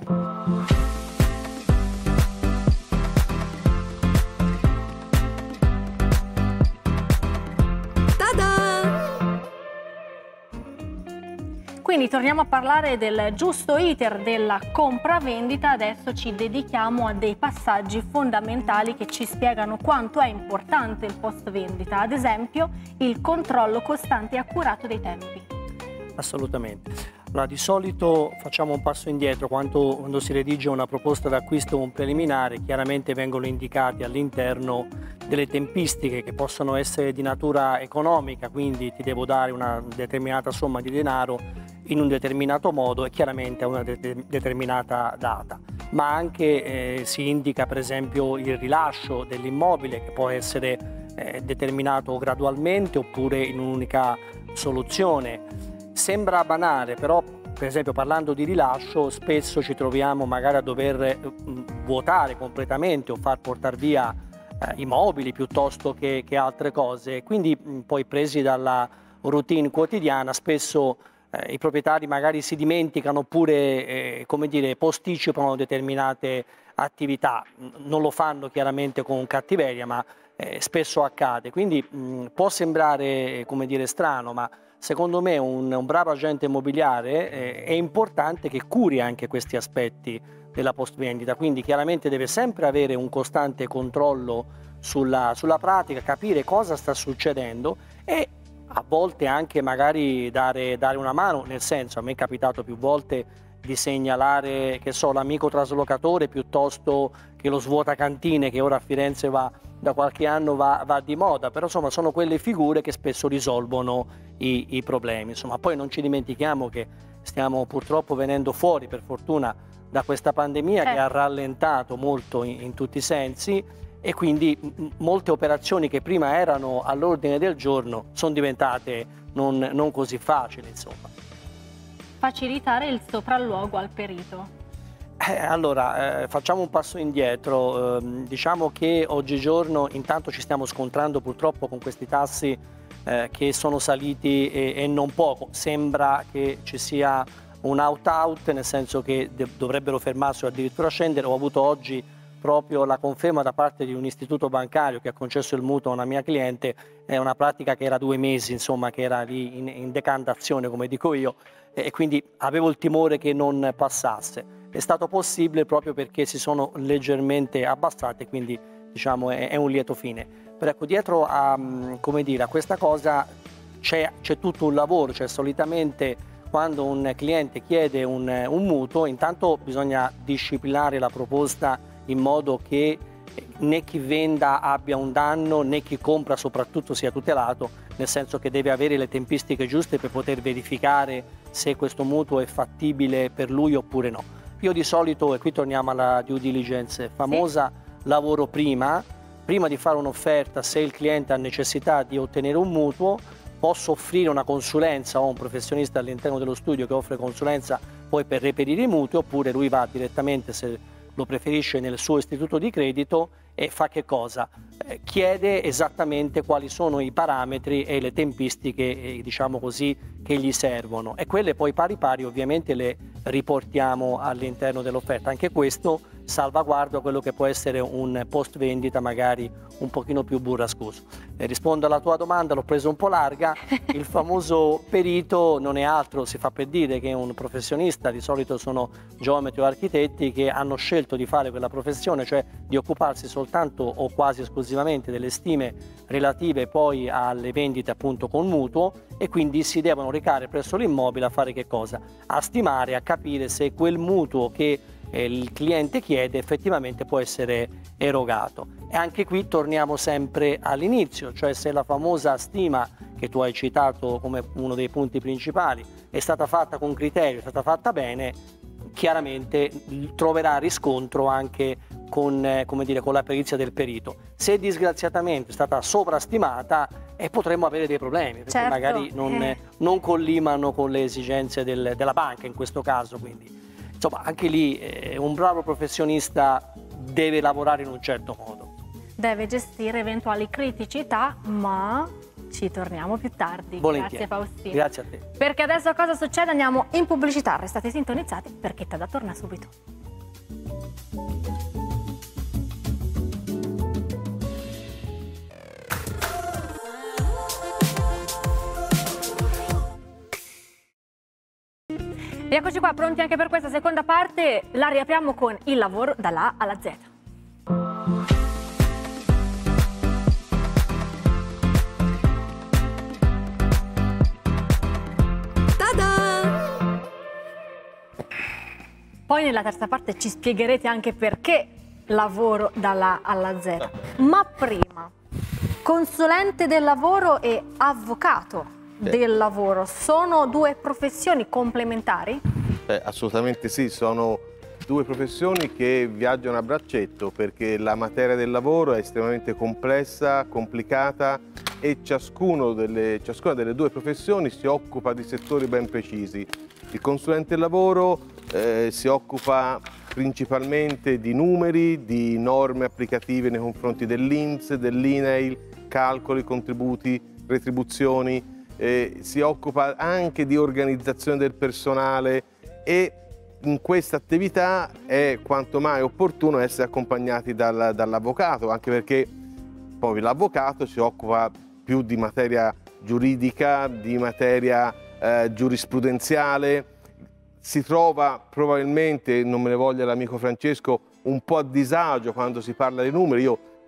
Quindi torniamo a parlare del giusto iter della compravendita. Adesso ci dedichiamo a dei passaggi fondamentali che ci spiegano quanto è importante il post vendita, ad esempio il controllo costante e accurato dei tempi. Assolutamente. Allora, di solito facciamo un passo indietro quando, quando si redige una proposta d'acquisto o un preliminare. Chiaramente vengono indicati all'interno delle tempistiche che possono essere di natura economica, quindi ti devo dare una determinata somma di denaro in un determinato modo e chiaramente a una de- determinata data, ma anche eh, si indica per esempio il rilascio dell'immobile, che può essere eh, determinato gradualmente oppure in un'unica soluzione. Sembra banale, però per esempio parlando di rilascio spesso ci troviamo magari a dover eh, vuotare completamente o far portare via eh, i mobili piuttosto che, che altre cose, quindi mh, poi presi dalla routine quotidiana spesso eh, i proprietari magari si dimenticano oppure eh, come dire, posticipano determinate attività, non lo fanno chiaramente con cattiveria, ma eh, spesso accade, quindi mh, può sembrare come dire strano, ma secondo me un, un bravo agente immobiliare eh, è importante che curi anche questi aspetti della post vendita, quindi chiaramente deve sempre avere un costante controllo sulla, sulla pratica, capire cosa sta succedendo e a volte anche magari dare, dare una mano, nel senso, a me è capitato più volte di segnalare, che so, l'amico traslocatore piuttosto che lo svuotacantine, che ora a Firenze va, da qualche anno va, va di moda, però insomma sono quelle figure che spesso risolvono i, i problemi. Insomma, poi non ci dimentichiamo che stiamo purtroppo venendo fuori, per fortuna, da questa pandemia eh. che ha rallentato molto in, in tutti i sensi, e quindi m- molte operazioni che prima erano all'ordine del giorno sono diventate non, non così facili, insomma. Facilitare il sopralluogo al perito. Eh, allora, eh, facciamo un passo indietro. Eh, diciamo che oggigiorno intanto ci stiamo scontrando purtroppo con questi tassi eh, che sono saliti e, e non poco. Sembra che ci sia un out-out, nel senso che dovrebbero fermarsi o addirittura scendere. Ho avuto oggi proprio la conferma da parte di un istituto bancario che ha concesso il mutuo a una mia cliente. È una pratica che era due mesi, insomma, che era lì in, in decantazione, come dico io, e quindi avevo il timore che non passasse. È stato possibile proprio perché si sono leggermente abbassate, quindi diciamo è, è un lieto fine. Però ecco, dietro a, come dire, a questa cosa c'è, c'è tutto un lavoro, cioè solitamente quando un cliente chiede un, un mutuo, intanto bisogna disciplinare la proposta in modo che né chi venda abbia un danno, né chi compra soprattutto sia tutelato, nel senso che deve avere le tempistiche giuste per poter verificare se questo mutuo è fattibile per lui oppure no. Io di solito, e qui torniamo alla due diligence famosa, sì. lavoro prima, prima di fare un'offerta, se il cliente ha necessità di ottenere un mutuo, posso offrire una consulenza o un professionista all'interno dello studio che offre consulenza poi per reperire i mutui, oppure lui va direttamente, se lo preferisce, nel suo istituto di credito e fa che cosa? Eh, chiede esattamente quali sono i parametri e le tempistiche, eh, diciamo così, che gli servono, e quelle poi pari pari ovviamente le riportiamo all'interno dell'offerta. Anche questo salvaguarda quello che può essere un post vendita magari un pochino più burrascoso. Eh, rispondo alla tua domanda, l'ho preso un po' larga. Il famoso perito non è altro, si fa per dire, che un professionista, di solito sono geometri o architetti che hanno scelto di fare quella professione, cioè di occuparsi soltanto o quasi esclusivamente delle stime relative poi alle vendite appunto con mutuo, e quindi si devono recare presso l'immobile a fare che cosa? A stimare, a capire se quel mutuo che eh, il cliente chiede effettivamente può essere erogato. E anche qui torniamo sempre all'inizio, cioè se la famosa stima che tu hai citato come uno dei punti principali è stata fatta con criterio, è stata fatta bene, chiaramente troverà riscontro anche con, eh, come dire, con la perizia del perito. Se disgraziatamente è stata sovrastimata, eh, potremmo avere dei problemi, perché certo. magari non, eh. non collimano con le esigenze del, della banca in questo caso. Quindi insomma anche lì eh, un bravo professionista deve lavorare in un certo modo. Deve gestire eventuali criticità, ma ci torniamo più tardi. Volentieri. Grazie Faustino. Grazie a te. Perché adesso cosa succede? Andiamo in pubblicità, restate sintonizzati perché Tada torna subito. Eccoci qua, pronti anche per questa seconda parte. La riapriamo con il lavoro dalla A alla Z. Poi nella terza parte ci spiegherete anche perché lavoro dalla A alla Z. Ma prima, consulente del lavoro e avvocato Beh. del lavoro sono due professioni complementari? Beh, assolutamente sì, sono due professioni che viaggiano a braccetto, perché la materia del lavoro è estremamente complessa, complicata, e ciascuno delle, ciascuna delle due professioni si occupa di settori ben precisi. Il consulente del lavoro eh, si occupa principalmente di numeri, di norme applicative nei confronti dell'I N P S, dell'I N A I L, calcoli, contributi, retribuzioni, eh, si occupa anche di organizzazione del personale, e in questa attività è quanto mai opportuno essere accompagnati dal, dall'avvocato, anche perché poi l'avvocato si occupa più di materia giuridica, di materia eh, giurisprudenziale, si trova probabilmente, non me ne voglia l'amico Francesco, un po' a disagio quando si parla di numeri. Io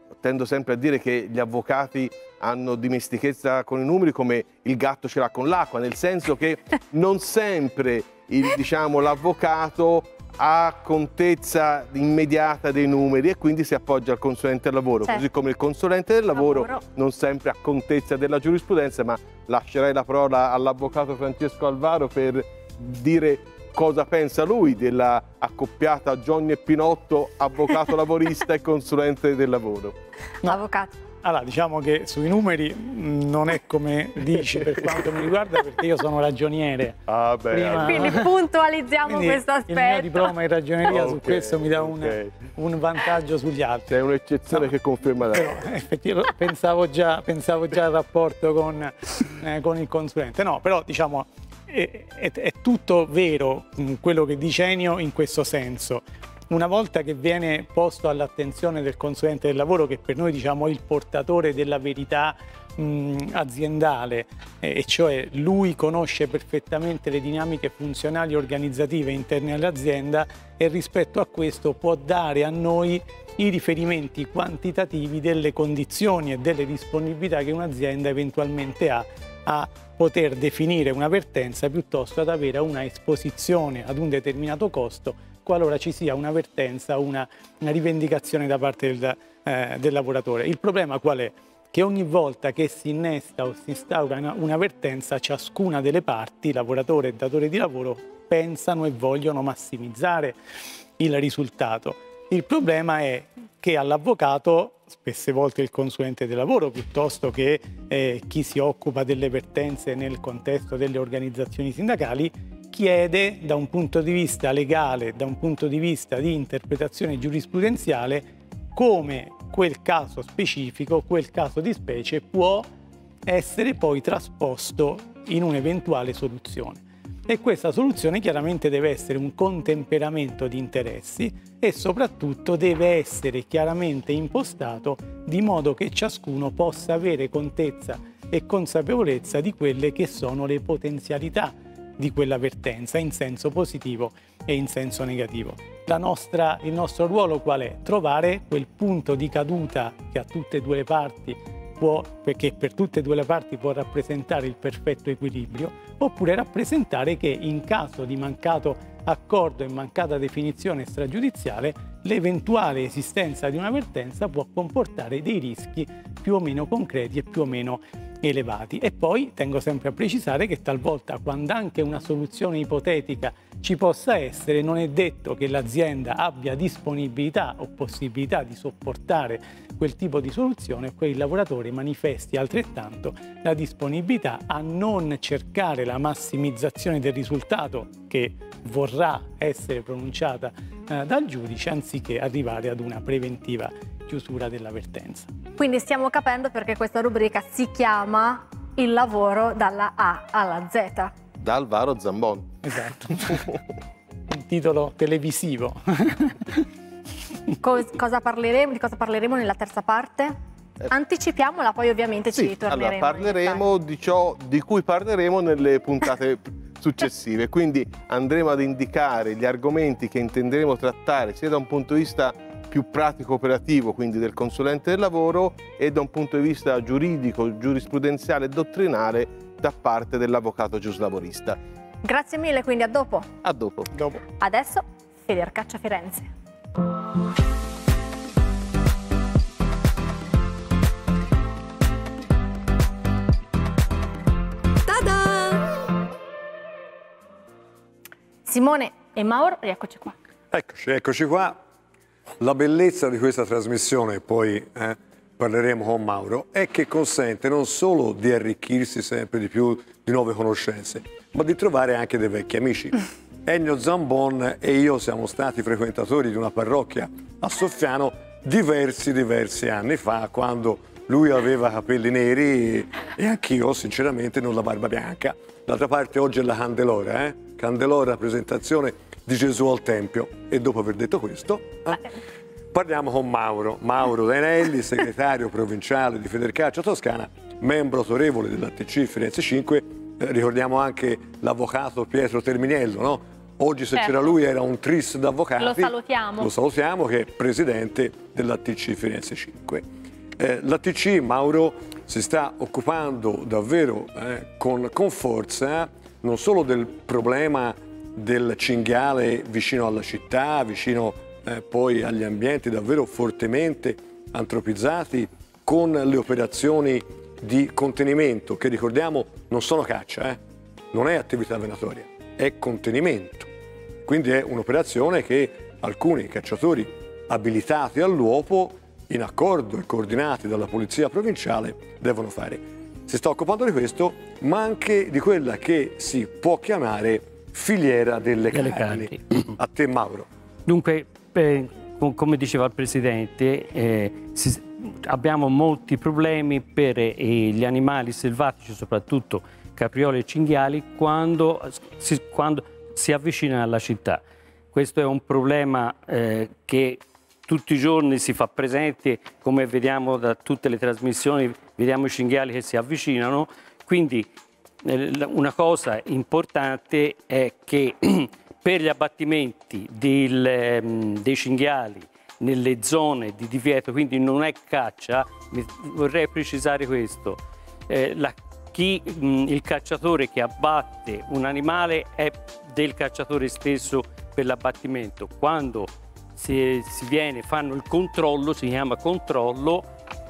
tendo sempre a dire che gli avvocati hanno dimestichezza con i numeri come il gatto ce l'ha con l'acqua, nel senso che non sempre il, diciamo, l'avvocato ha contezza immediata dei numeri e quindi si appoggia al consulente del lavoro, certo. Così come il consulente del lavoro, lavoro non sempre ha contezza della giurisprudenza, ma lascerei la parola all'avvocato Francesco Alvaro per dire cosa pensa lui della accoppiata Johnny e Pinotto, avvocato lavorista e consulente del lavoro. No. Avvocato. Allora, diciamo che sui numeri non è come dici per quanto mi riguarda, perché io sono ragioniere. Ah, beh, Prima... Quindi puntualizziamo Quindi questo aspetto. Il mio diploma in ragioneria okay, su questo mi dà un, okay. un vantaggio sugli altri. C'è un'eccezione no, che conferma la però, effettivamente pensavo già, pensavo già al rapporto con, eh, con il consulente. No, però diciamo è, è, è tutto vero quello che dice Ennio in questo senso. Una volta che viene posto all'attenzione del consulente del lavoro, che per noi diciamo è il portatore della verità mh, aziendale, eh, e cioè lui conosce perfettamente le dinamiche funzionali e organizzative interne all'azienda e rispetto a questo può dare a noi i riferimenti quantitativi delle condizioni e delle disponibilità che un'azienda eventualmente ha a poter definire una vertenza piuttosto ad avere una esposizione ad un determinato costo qualora ci sia una vertenza o una, una rivendicazione da parte del, eh, del lavoratore. Il problema qual è? Che ogni volta che si innesta o si instaura una, una vertenza, ciascuna delle parti, lavoratore e datore di lavoro, pensano e vogliono massimizzare il risultato. Il problema è che all'avvocato, spesse volte il consulente del lavoro, piuttosto che eh, chi si occupa delle vertenze nel contesto delle organizzazioni sindacali, chiede da un punto di vista legale, da un punto di vista di interpretazione giurisprudenziale, come quel caso specifico, quel caso di specie può essere poi trasposto in un'eventuale soluzione. E questa soluzione chiaramente deve essere un contemperamento di interessi e soprattutto deve essere chiaramente impostato di modo che ciascuno possa avere contezza e consapevolezza di quelle che sono le potenzialità di quella vertenza in senso positivo e in senso negativo. La nostra, il nostro ruolo qual è? Trovare quel punto di caduta che a tutte e due le parti può, perché per tutte e due le parti può rappresentare il perfetto equilibrio, oppure rappresentare che in caso di mancato accordo e mancata definizione stragiudiziale, l'eventuale esistenza di una vertenza può comportare dei rischi più o meno concreti e più o meno elevati. E poi tengo sempre a precisare che talvolta, quando anche una soluzione ipotetica ci possa essere, non è detto che l'azienda abbia disponibilità o possibilità di sopportare quel tipo di soluzione, o che il lavoratore manifesti altrettanto la disponibilità a non cercare la massimizzazione del risultato che vorrà essere pronunciata eh, dal giudice, anziché arrivare ad una preventiva chiusura della vertenza. Quindi stiamo capendo perché questa rubrica si chiama Il lavoro dalla A alla Z. Da Alvaro Zambon. Esatto. Un titolo televisivo. Cos cosa parleremo, di cosa parleremo nella terza parte? Eh, Anticipiamola, poi ovviamente sì, ci ritorneremo. Allora, parleremo di ciò di cui parleremo nelle puntate successive, quindi andremo ad indicare gli argomenti che intenderemo trattare sia da un punto di vista più pratico operativo, quindi del consulente del lavoro, e da un punto di vista giuridico, giurisprudenziale e dottrinale da parte dell'avvocato giuslavorista. Grazie mille, quindi a dopo. A dopo. dopo. Adesso Federcaccia Firenze. Ta-da! Simone e Mauro, rieccoci qua. Eccoci, eccoci qua. La bellezza di questa trasmissione, poi eh, parleremo con Mauro, è che consente non solo di arricchirsi sempre di più di nuove conoscenze, ma di trovare anche dei vecchi amici. Ennio Zambon e io siamo stati frequentatori di una parrocchia a Soffiano diversi, diversi anni fa, quando lui aveva capelli neri e anch'io, sinceramente, non la barba bianca. D'altra parte oggi è la Candelora, eh? Candelora, presentazione di Gesù al Tempio. E dopo aver detto questo, eh, parliamo con Mauro. Mauro Denelli, segretario provinciale di Federcaccia Toscana, membro autorevole dell'A T C Firenze cinque. Eh, ricordiamo anche l'avvocato Pietro Terminiello, no? Oggi se Certo. c'era lui era un tris d'avvocati. Lo salutiamo. Lo salutiamo, che è presidente dell'A T C Firenze cinque. Eh, L'A T C, Mauro, si sta occupando davvero eh, con, con forza non solo del problema del cinghiale vicino alla città, vicino eh, poi agli ambienti davvero fortemente antropizzati, con le operazioni di contenimento, che ricordiamo non sono caccia, eh? non è attività venatoria, è contenimento. Quindi è un'operazione che alcuni cacciatori abilitati all'uopo, in accordo e coordinati dalla Polizia Provinciale, devono fare. Si sta occupando di questo, ma anche di quella che si può chiamare filiera delle, delle carni. carni. A te, Mauro. Dunque, eh, come diceva il Presidente, eh, si, abbiamo molti problemi per eh, gli animali selvatici, soprattutto caprioli e cinghiali, quando si, quando si avvicinano alla città. Questo è un problema eh, che tutti i giorni si fa presente, come vediamo da tutte le trasmissioni, vediamo i cinghiali che si avvicinano. Quindi eh, una cosa importante è che per gli abbattimenti del, dei cinghiali nelle zone di divieto, quindi non è caccia, vorrei precisare questo, eh, la, chi, mh, il cacciatore che abbatte un animale è del cacciatore stesso per l'abbattimento. Quando si, si viene, fanno il controllo, si chiama controllo,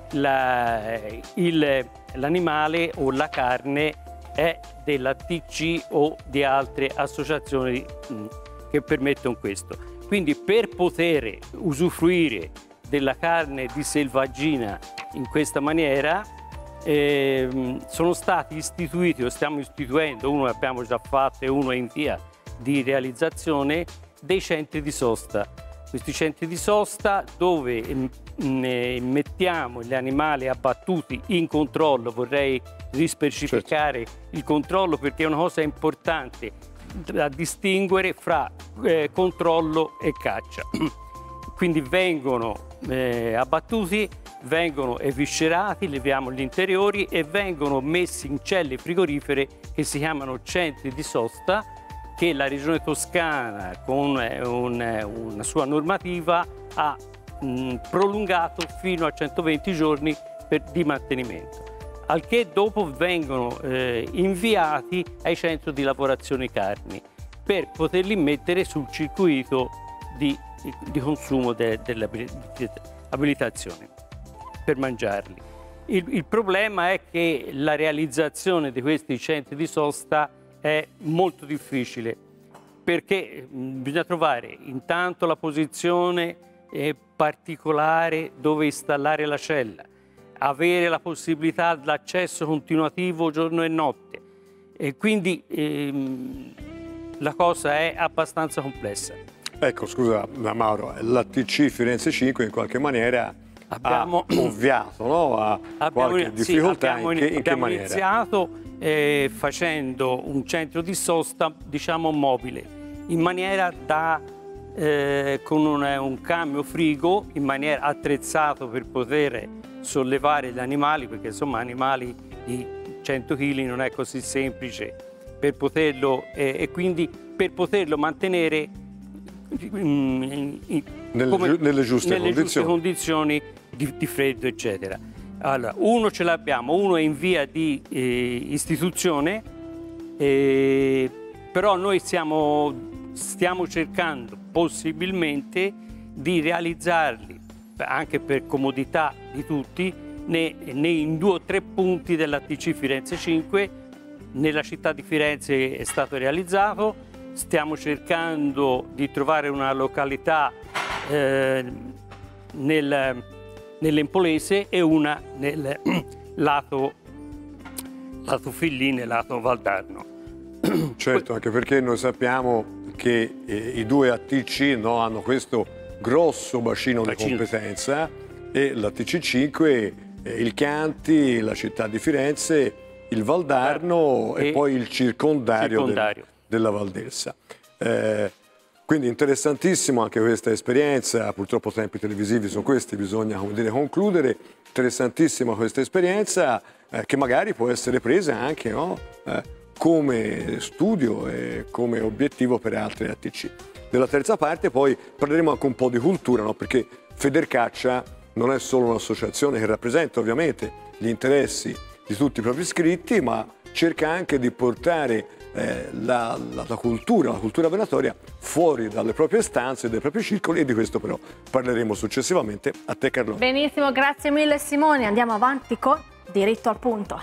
l'animale o la carne è della T C o di altre associazioni mh, che permettono questo. Quindi per poter usufruire della carne di selvaggina in questa maniera eh, sono stati istituiti, o stiamo istituendo, uno abbiamo già fatto e uno è in via di realizzazione, dei centri di sosta. Questi centri di sosta dove mh, mettiamo gli animali abbattuti in controllo. Vorrei rispecificare certo. il controllo, perché è una cosa importante da distinguere fra eh, controllo e caccia. Quindi vengono eh, abbattuti, vengono eviscerati, leviamo gli interiori e vengono messi in celle frigorifere che si chiamano centri di sosta, che la Regione Toscana con eh, un, eh, una sua normativa ha mh, prolungato fino a centoventi giorni per, di mantenimento. Al che dopo vengono eh, inviati ai centri di lavorazione carni per poterli mettere sul circuito di, di consumo de, dell'abilitazione per mangiarli. Il, il problema è che la realizzazione di questi centri di sosta è molto difficile, perché mh, bisogna trovare intanto la posizione eh, particolare dove installare la cella, avere la possibilità dell'accesso continuativo giorno e notte, e quindi ehm, la cosa è abbastanza complessa. Ecco, scusa Mauro, l'A T C Firenze cinque in qualche maniera abbiamo ha ovviato, no, a abbiamo, qualche difficoltà. Sì, abbiamo, in che, in abbiamo che maniera? iniziato eh, facendo un centro di sosta, diciamo, mobile, in maniera da eh, con un, un camion frigo, in maniera attrezzato per poter sollevare gli animali, perché insomma animali di cento chili non è così semplice per poterlo eh, e quindi per poterlo mantenere mm, in, in, nelle, come, giu nelle giuste nelle condizioni, giuste condizioni di, di freddo eccetera. Allora, uno ce l'abbiamo, uno è in via di eh, istituzione, eh, però noi stiamo, stiamo cercando possibilmente di realizzarli anche per comodità di tutti, né, né in due o tre punti dell'A T C Firenze cinque. Nella città di Firenze è stato realizzato, stiamo cercando di trovare una località eh, nel, nell'Empolese e una nel lato, lato Filline, lato Valdarno. Certo, anche perché noi sappiamo che eh, i due A T C, no, hanno questo grosso bacino, bacino di competenza, e l'A T C cinque, eh, il Chianti, la città di Firenze, il Valdarno e, e poi il circondario, circondario. Del, della Valdelsa. Eh, quindi interessantissimo anche questa esperienza, purtroppo i tempi televisivi sono questi, bisogna, come dire, concludere. Interessantissima questa esperienza eh, che magari può essere presa anche, no? eh, come studio e come obiettivo per altre A T C. Nella terza parte poi parleremo anche un po' di cultura, no? Perché Federcaccia non è solo un'associazione che rappresenta ovviamente gli interessi di tutti i propri iscritti, ma cerca anche di portare eh, la, la, la cultura, la cultura venatoria fuori dalle proprie stanze, dai propri circoli, e di questo però parleremo successivamente. A te Carlo. Benissimo, grazie mille Simone. Andiamo avanti con Diritto al punto.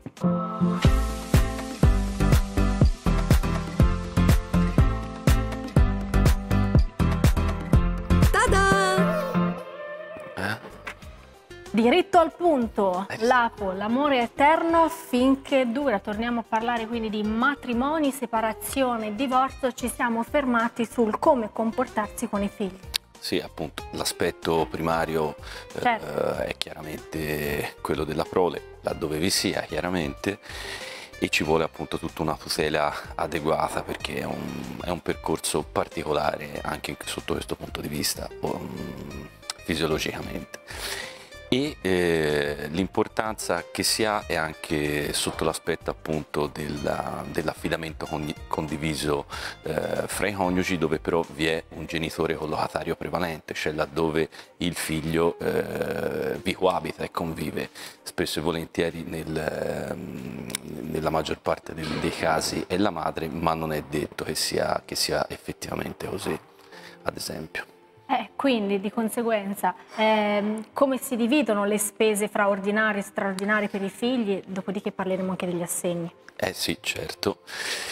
Diritto al punto, l'Apo, l'amore eterno finché dura. Torniamo a parlare quindi di matrimoni, separazione, divorzio. Ci siamo fermati sul come comportarsi con i figli. Sì, appunto, l'aspetto primario certo. eh, è chiaramente quello della prole, laddove vi sia chiaramente, e ci vuole appunto tutta una tutela adeguata, perché è un, è un percorso particolare anche sotto questo punto di vista, um, fisiologicamente. E eh, l'importanza che si ha è anche sotto l'aspetto appunto della, dell'affidamento condiviso eh, fra i coniugi, dove però vi è un genitore collocatario prevalente, cioè laddove il figlio eh, vi coabita e convive. Spesso e volentieri nel, nella maggior parte dei, dei casi è la madre, ma non è detto che sia, che sia effettivamente così, ad esempio. Eh, quindi di conseguenza ehm, come si dividono le spese fra ordinari e straordinari per i figli, dopodiché parleremo anche degli assegni. Eh sì, certo.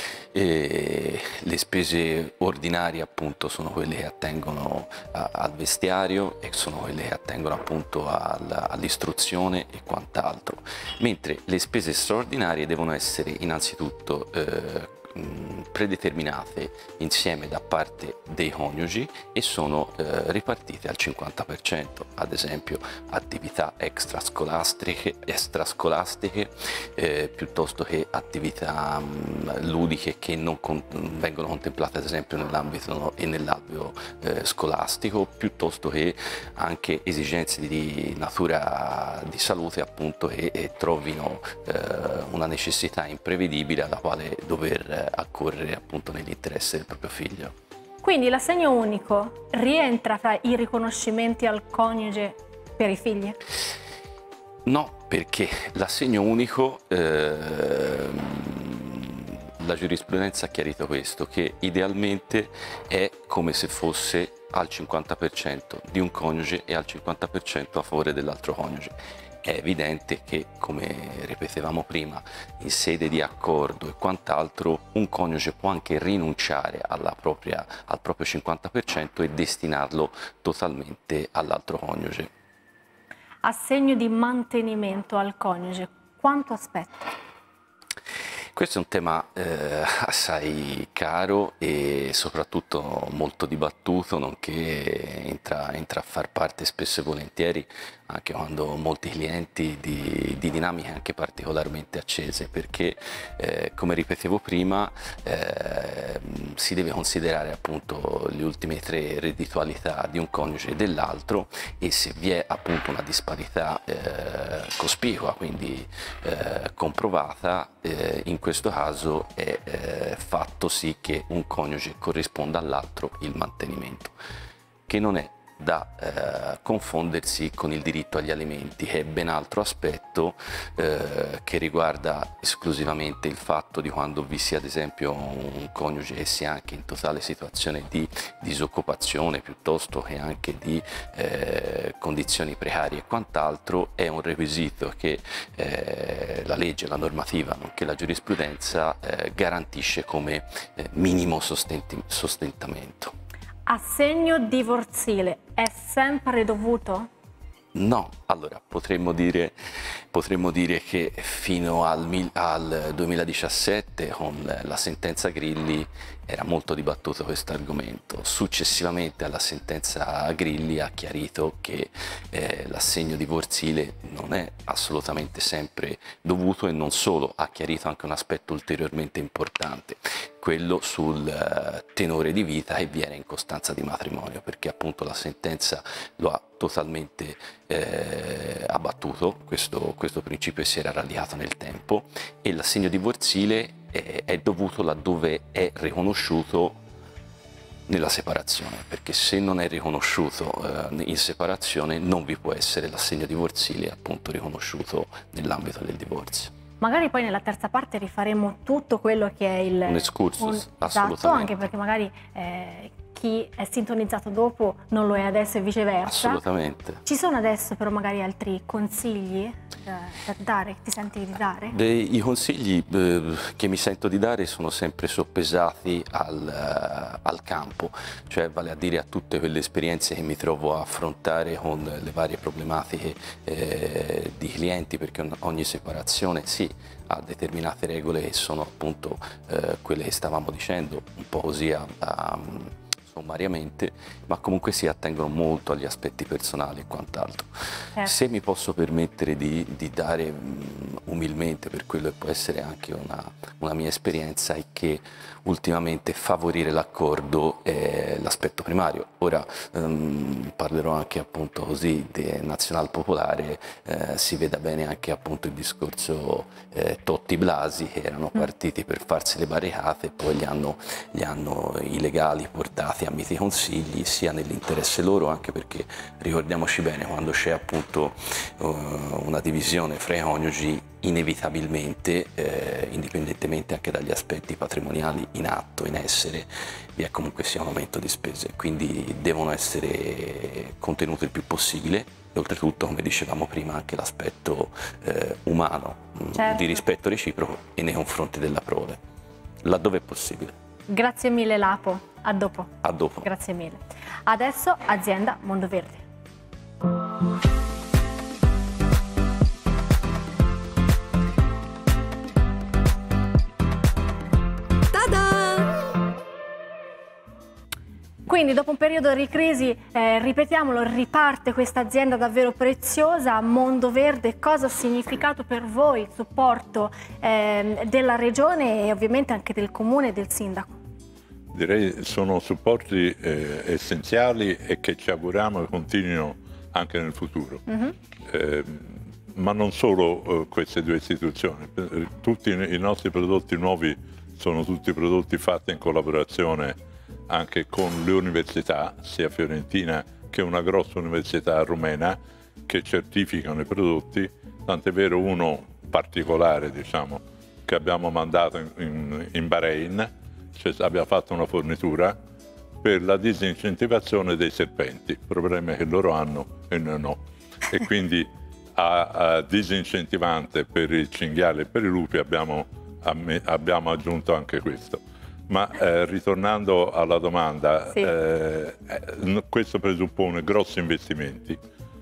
E le spese ordinarie appunto sono quelle che attengono a, al vestiario e sono quelle che attengono appunto al, all'istruzione e quant'altro, mentre le spese straordinarie devono essere innanzitutto eh, predeterminate insieme da parte dei coniugi e sono eh, ripartite al cinquanta per cento, ad esempio attività extrascolastiche, extrascolastiche eh, piuttosto che attività mh, ludiche che non con vengono contemplate ad esempio nell'ambito no, e nell'alveo eh, scolastico, piuttosto che anche esigenze di natura di salute appunto che eh, trovino eh, una necessità imprevedibile alla quale dover accorrere appunto nell'interesse del proprio figlio. Quindi l'assegno unico rientra fra i riconoscimenti al coniuge per i figli? No, perché l'assegno unico, eh, la giurisprudenza ha chiarito questo, che idealmente è come se fosse al cinquanta per cento di un coniuge e al cinquanta per cento a favore dell'altro coniuge. È evidente che, come ripetevamo prima, in sede di accordo e quant'altro, un coniuge può anche rinunciare alla propria, al proprio cinquanta per cento e destinarlo totalmente all'altro coniuge. Assegno di mantenimento al coniuge, quanto aspetta? Questo è un tema eh, assai caro e soprattutto molto dibattuto, nonché entra, entra a far parte spesso e volentieri, anche quando molti clienti, di, di dinamiche anche particolarmente accese, perché eh, come ripetevo prima eh, si deve considerare appunto le ultime tre redditualità di un coniuge e dell'altro, e se vi è appunto una disparità eh, cospicua, quindi eh, comprovata, eh, in questo caso è eh, fatto sì che un coniuge corrisponda all'altro il mantenimento, che non è da eh, confondersi con il diritto agli alimenti, che è ben altro aspetto eh, che riguarda esclusivamente il fatto di quando vi sia ad esempio un coniuge che sia anche in totale situazione di disoccupazione piuttosto che anche di eh, condizioni precarie e quant'altro. È un requisito che eh, la legge, la normativa nonché la giurisprudenza eh, garantisce come eh, minimo sostentamento. Assegno divorzile è sempre dovuto? No, allora potremmo dire, potremmo dire che fino al, al duemiladiciassette con la sentenza Grilli era molto dibattuto questo argomento. Successivamente alla sentenza Grilli ha chiarito che eh, l'assegno divorzile non è assolutamente sempre dovuto, e non solo, ha chiarito anche un aspetto ulteriormente importante, quello sul eh, tenore di vita che viene in costanza di matrimonio, perché appunto la sentenza lo ha totalmente eh, abbattuto, questo, questo principio si era radicato nel tempo, e l'assegno divorzile è, è dovuto laddove è riconosciuto nella separazione, perché se non è riconosciuto eh, in separazione non vi può essere l'assegno divorzile appunto riconosciuto nell'ambito del divorzio. Magari poi nella terza parte rifaremo tutto quello che è il... Un excursus, un, esatto, anche perché magari eh, chi è sintonizzato dopo non lo è adesso e viceversa. Assolutamente. Ci sono adesso però magari altri consigli da, da dare, che ti senti di dare? Beh, i consigli eh, che mi sento di dare sono sempre soppesati al, uh, al campo, cioè vale a dire a tutte quelle esperienze che mi trovo a affrontare con le varie problematiche eh, di clienti, perché ogni separazione sì ha determinate regole che sono appunto eh, quelle che stavamo dicendo, un po' così a, a sommariamente, ma comunque si attengono molto agli aspetti personali e quant'altro. Eh. Se mi posso permettere di, di dare um, umilmente, per quello che può essere anche una, una mia esperienza, è che ultimamente favorire l'accordo è l'aspetto primario. Ora um, parlerò anche appunto così del Nazional Popolare, eh, si veda bene anche appunto il discorso eh, Totti-Blasi, che erano partiti per farsi le barricate e poi li hanno, li hanno i legali portati a miti consigli, sia nell'interesse loro, anche perché ricordiamoci bene, quando c'è appunto uh, una divisione fra i coniugi, inevitabilmente, eh, indipendentemente anche dagli aspetti patrimoniali in atto, in essere, vi è comunque sia un aumento di spese, quindi devono essere contenute il più possibile e oltretutto, come dicevamo prima, anche l'aspetto eh, umano, certo, di rispetto reciproco e nei confronti della prole, laddove è possibile. Grazie mille Lapo, a dopo. A dopo. Grazie mille. Adesso azienda Mondoverde. Quindi dopo un periodo di crisi, eh, ripetiamolo, riparte questa azienda davvero preziosa, Mondoverde. Cosa ha significato per voi il supporto eh, della regione e ovviamente anche del comune e del sindaco? Direi sono supporti eh, essenziali e che ci auguriamo che continuino anche nel futuro. Mm-hmm. eh, ma non solo eh, queste due istituzioni, tutti i nostri prodotti nuovi sono tutti prodotti fatti in collaborazione anche con le università, sia fiorentina che una grossa università rumena, che certificano i prodotti, tant'è vero uno particolare, diciamo, che abbiamo mandato in, in, in Bahrain, cioè abbiamo fatto una fornitura per la disincentivazione dei serpenti, problemi che loro hanno e noi no. E quindi a, a disincentivante per i cinghiali e per i lupi abbiamo, abbiamo aggiunto anche questo. Ma eh, ritornando alla domanda, sì. eh, questo presuppone grossi investimenti,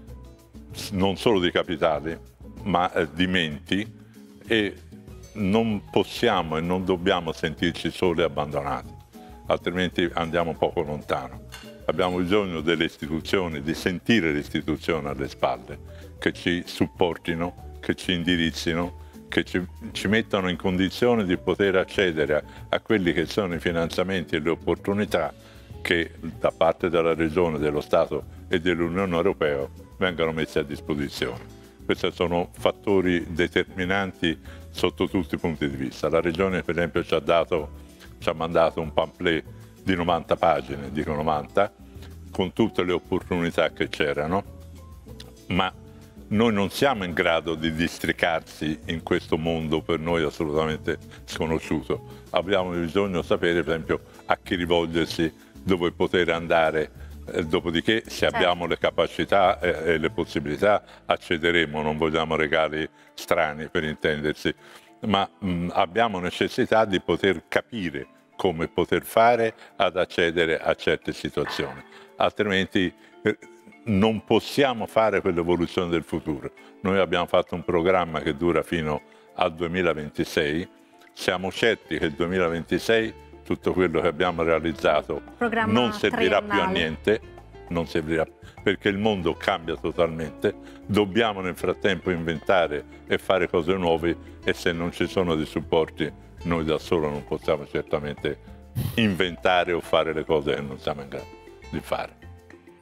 non solo di capitali, ma eh, di menti, e non possiamo e non dobbiamo sentirci soli e abbandonati, altrimenti andiamo poco lontano. Abbiamo bisogno delle istituzioni, di sentire le istituzioni alle spalle, che ci supportino, che ci indirizzino, che ci, ci mettano in condizione di poter accedere a, a quelli che sono i finanziamenti e le opportunità che da parte della Regione, dello Stato e dell'Unione Europea vengano messi a disposizione. Questi sono fattori determinanti sotto tutti i punti di vista. La Regione, per esempio, ci ha, dato, ci ha mandato un pamphlet di novanta pagine, dico novanta, con tutte le opportunità che c'erano, ma noi non siamo in grado di districarsi in questo mondo per noi assolutamente sconosciuto. Abbiamo bisogno di sapere, per esempio, a chi rivolgersi, dove poter andare. Eh, dopodiché, se certo. abbiamo le capacità e, e le possibilità, accederemo. Non vogliamo regali strani, per intendersi, ma mh, abbiamo necessità di poter capire come poter fare ad accedere a certe situazioni. Altrimenti eh, non possiamo fare quell'evoluzione del futuro. Noi abbiamo fatto un programma che dura fino al duemilaventisei, siamo certi che il duemilaventisei tutto quello che abbiamo realizzato programma non servirà triennale. più a niente, non servirà, perché il mondo cambia totalmente, dobbiamo nel frattempo inventare e fare cose nuove, e se non ci sono dei supporti noi da solo non possiamo certamente inventare o fare le cose che non siamo in grado di fare.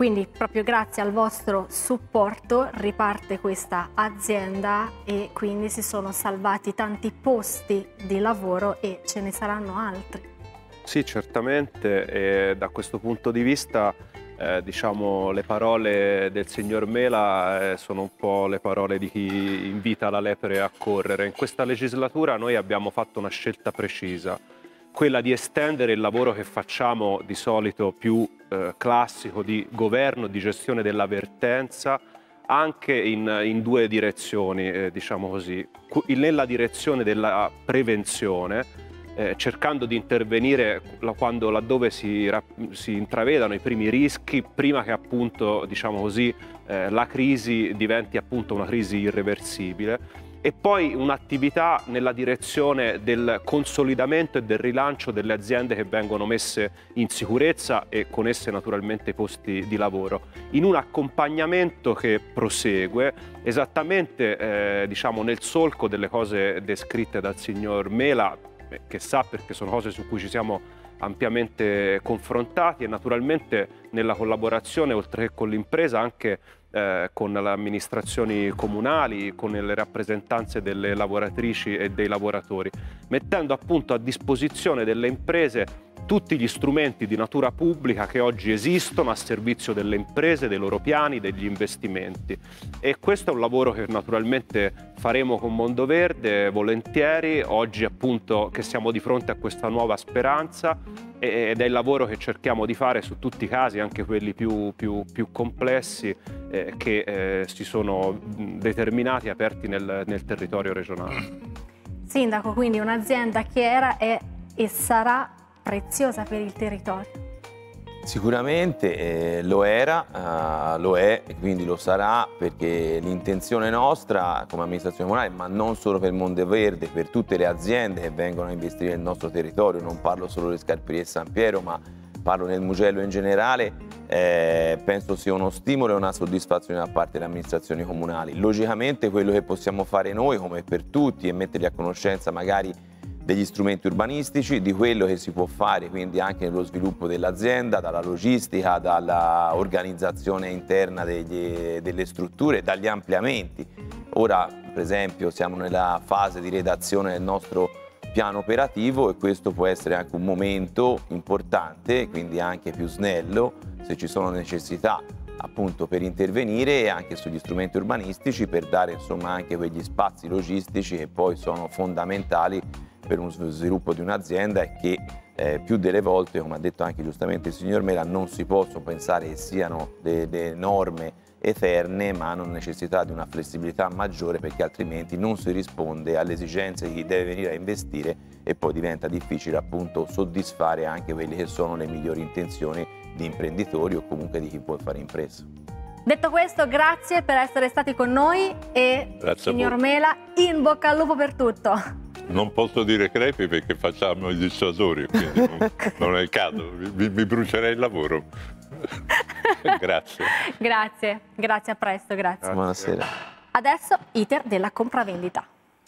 Quindi proprio grazie al vostro supporto riparte questa azienda e quindi si sono salvati tanti posti di lavoro e ce ne saranno altri. Sì, certamente, e da questo punto di vista eh, diciamo le parole del signor Mela eh, sono un po' le parole di chi invita la lepre a correre. In questa legislatura noi abbiamo fatto una scelta precisa, quella di estendere il lavoro che facciamo di solito più eh, classico di governo, di gestione della vertenza, anche in, in due direzioni, eh, diciamo così, nella direzione della prevenzione, eh, cercando di intervenire quando, laddove si, si intravedano i primi rischi, prima che appunto, diciamo così, eh, la crisi diventi appunto una crisi irreversibile. E poi un'attività nella direzione del consolidamento e del rilancio delle aziende che vengono messe in sicurezza e con esse naturalmente i posti di lavoro, in un accompagnamento che prosegue esattamente eh, diciamo nel solco delle cose descritte dal signor Mela, che sa perché sono cose su cui ci siamo ampiamente confrontati, e naturalmente nella collaborazione oltre che con l'impresa anche Eh, con le amministrazioni comunali, con le rappresentanze delle lavoratrici e dei lavoratori, mettendo appunto a disposizione delle imprese tutti gli strumenti di natura pubblica che oggi esistono a servizio delle imprese, dei loro piani, degli investimenti. E questo è un lavoro che naturalmente faremo con Mondoverde volentieri, oggi appunto che siamo di fronte a questa nuova speranza, ed è il lavoro che cerchiamo di fare su tutti i casi, anche quelli più, più, più complessi, eh, che eh, si sono determinati e aperti nel, nel territorio regionale. Sindaco, quindi un'azienda che era è, e sarà preziosa per il territorio. Sicuramente eh, lo era, eh, lo è e quindi lo sarà, perché l'intenzione nostra come amministrazione comunale, ma non solo per Mondoverde, per tutte le aziende che vengono a investire nel nostro territorio, non parlo solo delle Scarperie San Piero, ma parlo del Mugello in generale, eh, penso sia uno stimolo e una soddisfazione da parte delle amministrazioni comunali. Logicamente quello che possiamo fare noi, come per tutti, è metterli a conoscenza magari degli strumenti urbanistici, di quello che si può fare quindi anche nello sviluppo dell'azienda, dalla logistica, dalla organizzazione interna degli, delle strutture, dagli ampliamenti. Ora per esempio siamo nella fase di redazione del nostro piano operativo e questo può essere anche un momento importante, quindi anche più snello se ci sono necessità appunto per intervenire, e anche sugli strumenti urbanistici per dare insomma anche quegli spazi logistici che poi sono fondamentali per uno sviluppo di un'azienda e che eh, più delle volte, come ha detto anche giustamente il signor Mela, non si possono pensare che siano delle norme eterne, ma hanno necessità di una flessibilità maggiore, perché altrimenti non si risponde alle esigenze di chi deve venire a investire e poi diventa difficile appunto soddisfare anche quelle che sono le migliori intenzioni di imprenditori o comunque di chi vuole fare impresa. Detto questo, grazie per essere stati con noi e Grazie signor Mela, in bocca al lupo per tutto. Non posso dire crepi perché facciamo i dissuasori, quindi non, non è il caso, vi, vi brucerei il lavoro. Grazie. Grazie, grazie, a presto, grazie. Buonasera. Adesso iter della compravendita.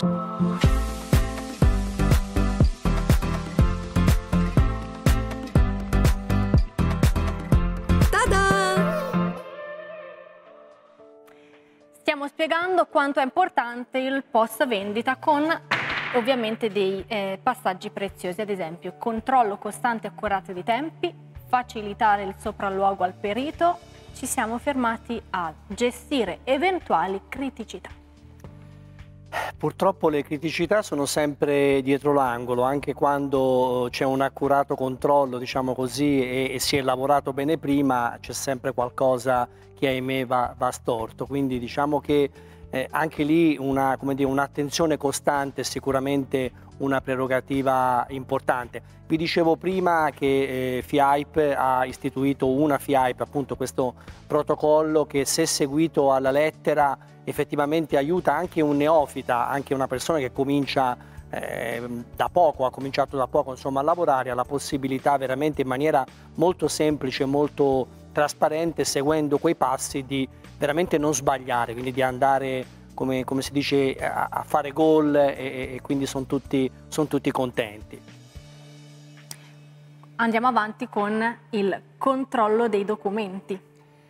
Stiamo spiegando quanto è importante il post vendita con ovviamente dei eh, passaggi preziosi, ad esempio controllo costante e accurato di tempi, facilitare il sopralluogo al perito, ci siamo fermati a gestire eventuali criticità. Purtroppo le criticità sono sempre dietro l'angolo, anche quando c'è un accurato controllo, diciamo così, e, e si è lavorato bene prima, c'è sempre qualcosa che ahimè va, va storto. Quindi diciamo che eh, anche lì una, come dire, un'attenzione costante è sicuramente una prerogativa importante. Vi dicevo prima che eh, FIAIP ha istituito una FIAIP, appunto questo protocollo che, se seguito alla lettera, effettivamente aiuta anche un neofita, anche una persona che comincia eh, da poco, ha cominciato da poco insomma a lavorare, ha la possibilità veramente in maniera molto semplice, molto trasparente, seguendo quei passi, di veramente non sbagliare, quindi di andare, come, come si dice, a, a fare gol, e, e quindi sono tutti, son tutti contenti. Andiamo avanti con il controllo dei documenti.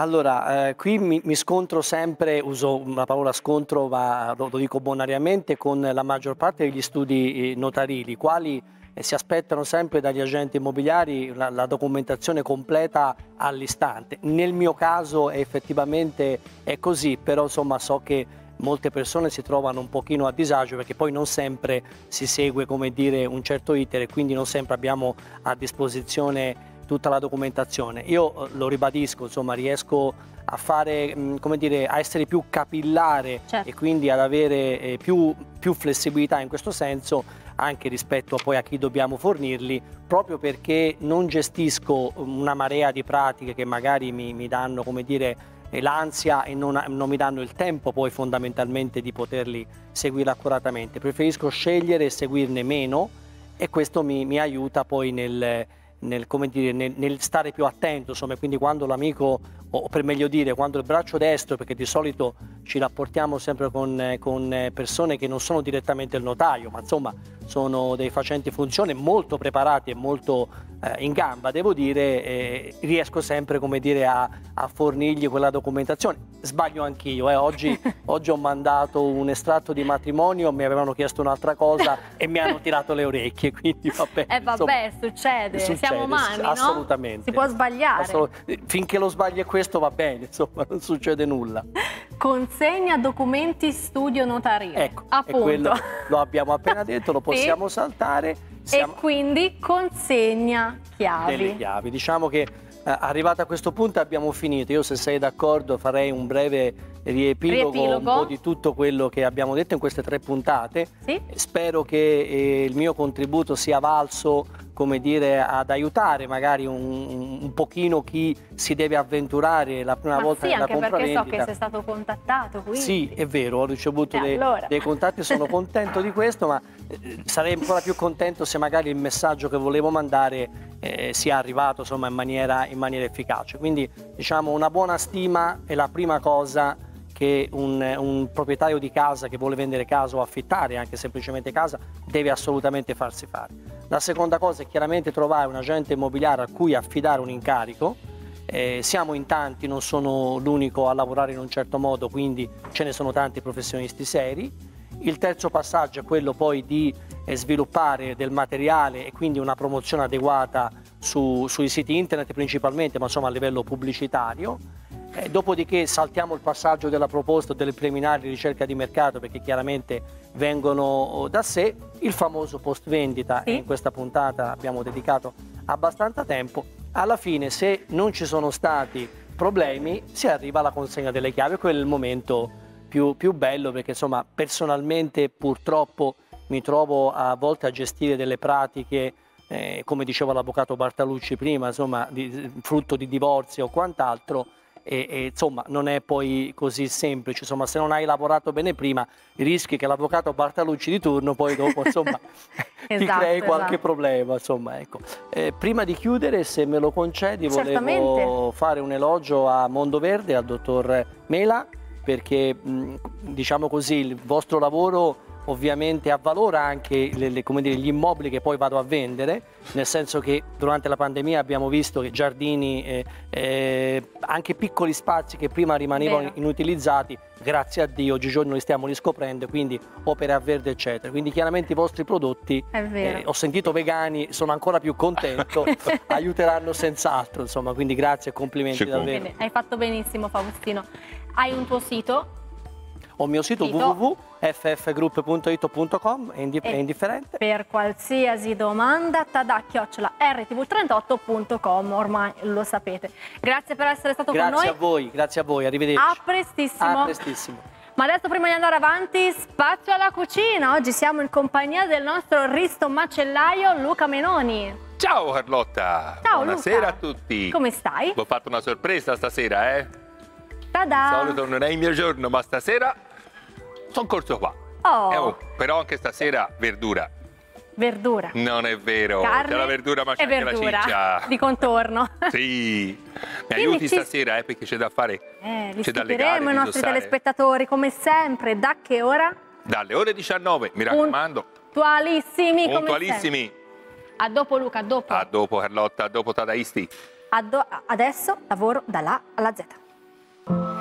Allora, eh, qui mi, mi scontro sempre, uso una parola scontro, ma lo, lo dico bonariamente, con la maggior parte degli studi notarili, quali eh, si aspettano sempre dagli agenti immobiliari la, la documentazione completa all'istante. Nel mio caso effettivamente è così, però insomma so che molte persone si trovano un pochino a disagio perché poi non sempre si segue, come dire, un certo iter e quindi non sempre abbiamo a disposizione tutta la documentazione. Io lo ribadisco, insomma, riesco a fare, come dire, a essere più capillare, certo, e quindi ad avere eh, più, più flessibilità in questo senso anche rispetto a poi a chi dobbiamo fornirli, proprio perché non gestisco una marea di pratiche che magari mi, mi danno, come dire, l'ansia e non, non mi danno il tempo poi fondamentalmente di poterli seguire accuratamente. Preferisco scegliere e seguirne meno e questo mi, mi aiuta poi nel Nel, come dire, nel, nel stare più attento, insomma, quindi quando l'amico, o per meglio dire, quando il braccio destro, perché di solito ci rapportiamo sempre con, con persone che non sono direttamente il notaio, ma insomma sono dei facenti funzione molto preparati e molto eh, in gamba, devo dire, eh, riesco sempre, come dire, a, a fornirgli quella documentazione. Sbaglio anch'io, eh. oggi, oggi ho mandato un estratto di matrimonio, mi avevano chiesto un'altra cosa e mi hanno tirato le orecchie, quindi vabbè. Eh vabbè, insomma, succede, succede, siamo umani, no? Assolutamente. Si può sbagliare. Assolut- finché lo sbaglio è questo va bene, insomma, non succede nulla. Consegna documenti studio notarile. Ecco, appunto. Quello lo abbiamo appena detto, lo possiamo sì. saltare. Siamo... E quindi consegna chiavi. Delle chiavi. Diciamo che eh, arrivato a questo punto abbiamo finito. Io, se sei d'accordo, farei un breve riepilogo, riepilogo. un po' di tutto quello che abbiamo detto in queste tre puntate. Sì. Spero che eh, il mio contributo sia valso, come dire, ad aiutare magari un, un pochino chi si deve avventurare la prima Ma volta sì, nella anche perché so compravendita. che sei stato contattato, quindi... Sì, è vero, ho ricevuto E dei, allora? dei contatti, sono contento di questo, ma eh, sarei ancora più contento se magari il messaggio che volevo mandare eh, sia arrivato, insomma, in maniera, in maniera efficace. Quindi, diciamo, una buona stima è la prima cosa che un, un proprietario di casa che vuole vendere casa o affittare anche semplicemente casa deve assolutamente farsi fare. La seconda cosa è chiaramente trovare un agente immobiliare a cui affidare un incarico. Eh, siamo in tanti, non sono l'unico a lavorare in un certo modo, quindi ce ne sono tanti professionisti seri. Il terzo passaggio è quello poi di eh, sviluppare del materiale e quindi una promozione adeguata su, sui siti internet principalmente, ma insomma a livello pubblicitario. Eh, dopodiché saltiamo il passaggio della proposta o delle preliminari ricerca di mercato, perché chiaramente vengono da sé. Il famoso post vendita, sì. E in questa puntata abbiamo dedicato abbastanza tempo. Alla fine, se non ci sono stati problemi, si arriva alla consegna delle chiavi. Quello è il momento più, più bello, perché insomma personalmente purtroppo mi trovo a volte a gestire delle pratiche, eh, come diceva l'avvocato Bartalucci prima, insomma di, frutto di divorzi o quant'altro. E, e insomma non è poi così semplice, insomma, se non hai lavorato bene prima rischi che l'avvocato Bartalucci di turno poi dopo insomma ti esatto, crei qualche esatto. problema, insomma, ecco. Eh, prima di chiudere, se me lo concedi, Certamente. volevo fare un elogio a Mondoverde, al dottor Mela, perché mh, diciamo così il vostro lavoro ovviamente avvalora anche le, le, come dire, gli immobili che poi vado a vendere, nel senso che durante la pandemia abbiamo visto che giardini, eh, eh, anche piccoli spazi che prima rimanevano Vero. inutilizzati, grazie a Dio oggigiorno li stiamo riscoprendo, quindi opere a verde eccetera. Quindi chiaramente i vostri prodotti, eh, ho sentito vegani, sono ancora più contento, aiuteranno senz'altro, insomma, quindi grazie e complimenti davvero. Bene, hai fatto benissimo Faustino. Hai un tuo sito? Ho il mio sito, sito. w w w punto f f group punto i t punto com, è, indif- è indifferente. Per qualsiasi domanda, tada chiocciola r t v trentotto punto com, ormai lo sapete. Grazie per essere stato grazie con noi. Grazie a voi, grazie a voi, arrivederci. A prestissimo. A prestissimo. Ma adesso, prima di andare avanti, spazio alla cucina. Oggi siamo in compagnia del nostro risto macellaio Luca Menoni. Ciao Carlotta. Ciao Buonasera Luca. a tutti. Come stai? Vi ho fatto una sorpresa stasera, eh? Tada. Di solito non è il mio giorno, ma stasera sono corso qua. Oh. Eh, oh, però anche stasera verdura. Verdura. Non è vero. Carne C'è la verdura, ma c'è e anche verdura la ciccia. di contorno. Sì. Mi Quindi aiuti ci... stasera, eh, perché c'è da fare. Eh, li c'è da legare, stupiremo i nostri indossare. telespettatori, come sempre. Da che ora? Dalle ore diciannove, mi raccomando. Puntualissimi, come Puntualissimi. sempre. A dopo Luca, a dopo. A dopo Carlotta, a dopo Tadaisti. A do- adesso lavoro dalla A alla Z.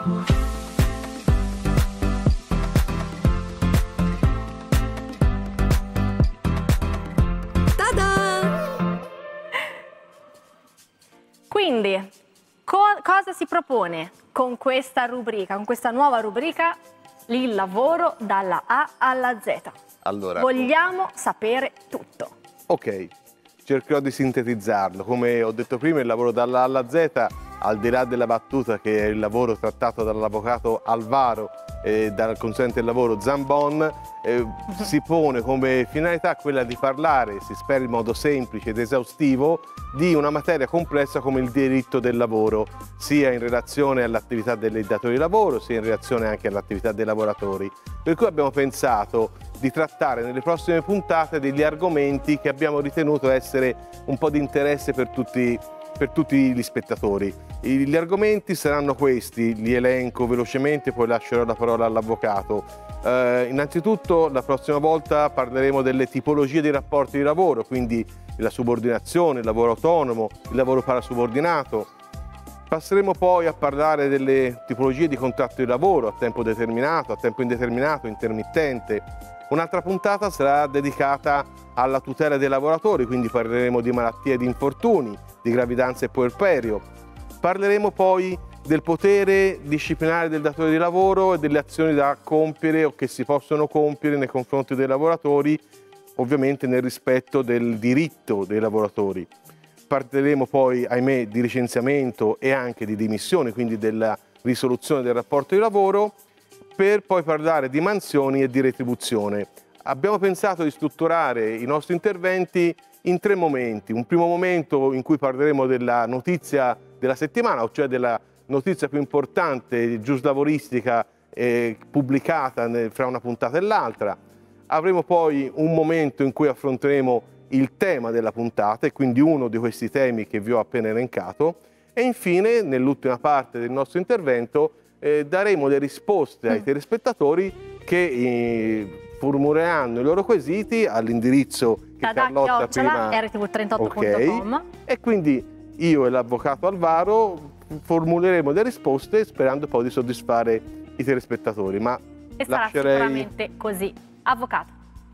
Quindi, co cosa si propone con questa rubrica, con questa nuova rubrica, il lavoro dalla A alla Z? Allora, vogliamo sapere tutto. Ok, cercherò di sintetizzarlo. Come ho detto prima, il lavoro dalla A alla Z, al di là della battuta che è il lavoro trattato dall'avvocato Alvaro e dal consulente del lavoro Zambon, eh, si pone come finalità quella di parlare, si spera in modo semplice ed esaustivo, di una materia complessa come il diritto del lavoro, sia in relazione all'attività dei datori di lavoro, sia in relazione anche all'attività dei lavoratori. Per cui abbiamo pensato di trattare nelle prossime puntate degli argomenti che abbiamo ritenuto essere un po' di interesse per tutti, per tutti gli spettatori. Gli argomenti saranno questi, li elenco velocemente, poi lascerò la parola all'avvocato. Eh, innanzitutto la prossima volta parleremo delle tipologie di rapporti di lavoro, quindi la subordinazione, il lavoro autonomo, il lavoro parasubordinato. Passeremo poi a parlare delle tipologie di contratto di lavoro a tempo determinato, a tempo indeterminato, intermittente. Un'altra puntata sarà dedicata alla tutela dei lavoratori, quindi parleremo di malattie e di infortuni, di gravidanza e puerperio. Parleremo poi del potere disciplinare del datore di lavoro e delle azioni da compiere o che si possono compiere nei confronti dei lavoratori, ovviamente nel rispetto del diritto dei lavoratori. Parleremo poi, ahimè, di licenziamento e anche di dimissione, quindi della risoluzione del rapporto di lavoro, per poi parlare di mansioni e di retribuzione. Abbiamo pensato di strutturare i nostri interventi in tre momenti. Un primo momento in cui parleremo della notizia della settimana, cioè della notizia più importante giuslavoristica eh, pubblicata nel, fra una puntata e l'altra. Avremo poi un momento in cui affronteremo il tema della puntata e quindi uno di questi temi che vi ho appena elencato. E infine, nell'ultima parte del nostro intervento, eh, daremo le risposte ai telespettatori che eh, formuleranno i loro quesiti all'indirizzo che Tada, Carlotta prima... R T V trentotto punto com. Okay. E quindi io e l'avvocato Alvaro formuleremo le risposte sperando poi di soddisfare i telespettatori. Ma e sarà lascerei... sicuramente così. Avvocato.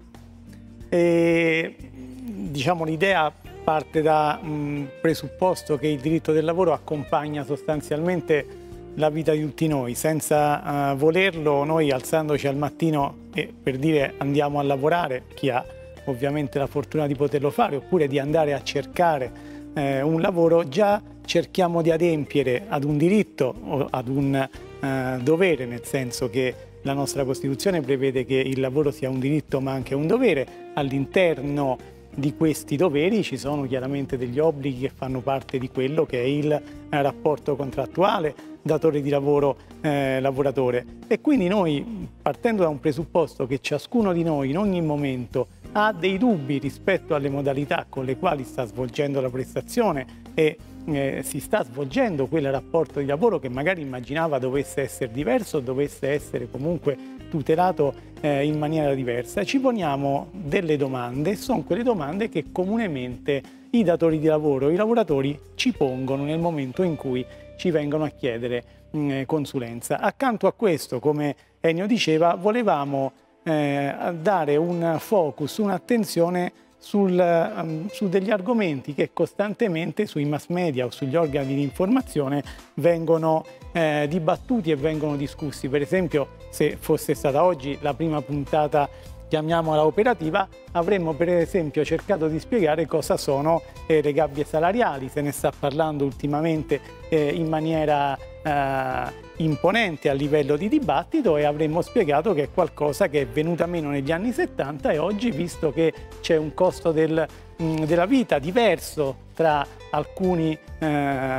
E, diciamo, l'idea parte da un presupposto che il diritto del lavoro accompagna sostanzialmente la vita di tutti noi. Senza uh, volerlo, noi alzandoci al mattino e per dire andiamo a lavorare, chi ha ovviamente la fortuna di poterlo fare, oppure di andare a cercare eh, un lavoro, già cerchiamo di adempiere ad un diritto o ad un eh, dovere, nel senso che la nostra Costituzione prevede che il lavoro sia un diritto ma anche un dovere. All'interno di questi doveri ci sono chiaramente degli obblighi che fanno parte di quello che è il eh, rapporto contrattuale datore di lavoro eh, lavoratore. E quindi noi, partendo da un presupposto che ciascuno di noi in ogni momento ha dei dubbi rispetto alle modalità con le quali sta svolgendo la prestazione e eh, si sta svolgendo quel rapporto di lavoro che magari immaginava dovesse essere diverso, dovesse essere comunque tutelato eh, in maniera diversa, ci poniamo delle domande e sono quelle domande che comunemente i datori di lavoro, i lavoratori ci pongono nel momento in cui ci vengono a chiedere mh, consulenza. Accanto a questo, come Ennio diceva, volevamo eh, dare un focus, un'attenzione sul, um, su degli argomenti che costantemente sui mass media o sugli organi di informazione vengono eh, dibattuti e vengono discussi. Per esempio, se fosse stata oggi la prima puntata, chiamiamola operativa, avremmo per esempio cercato di spiegare cosa sono eh, le gabbie salariali. Se ne sta parlando ultimamente eh, in maniera eh, imponente a livello di dibattito e avremmo spiegato che è qualcosa che è venuta meno negli anni settanta e oggi, visto che c'è un costo del, mh, della vita diverso tra alcuni eh,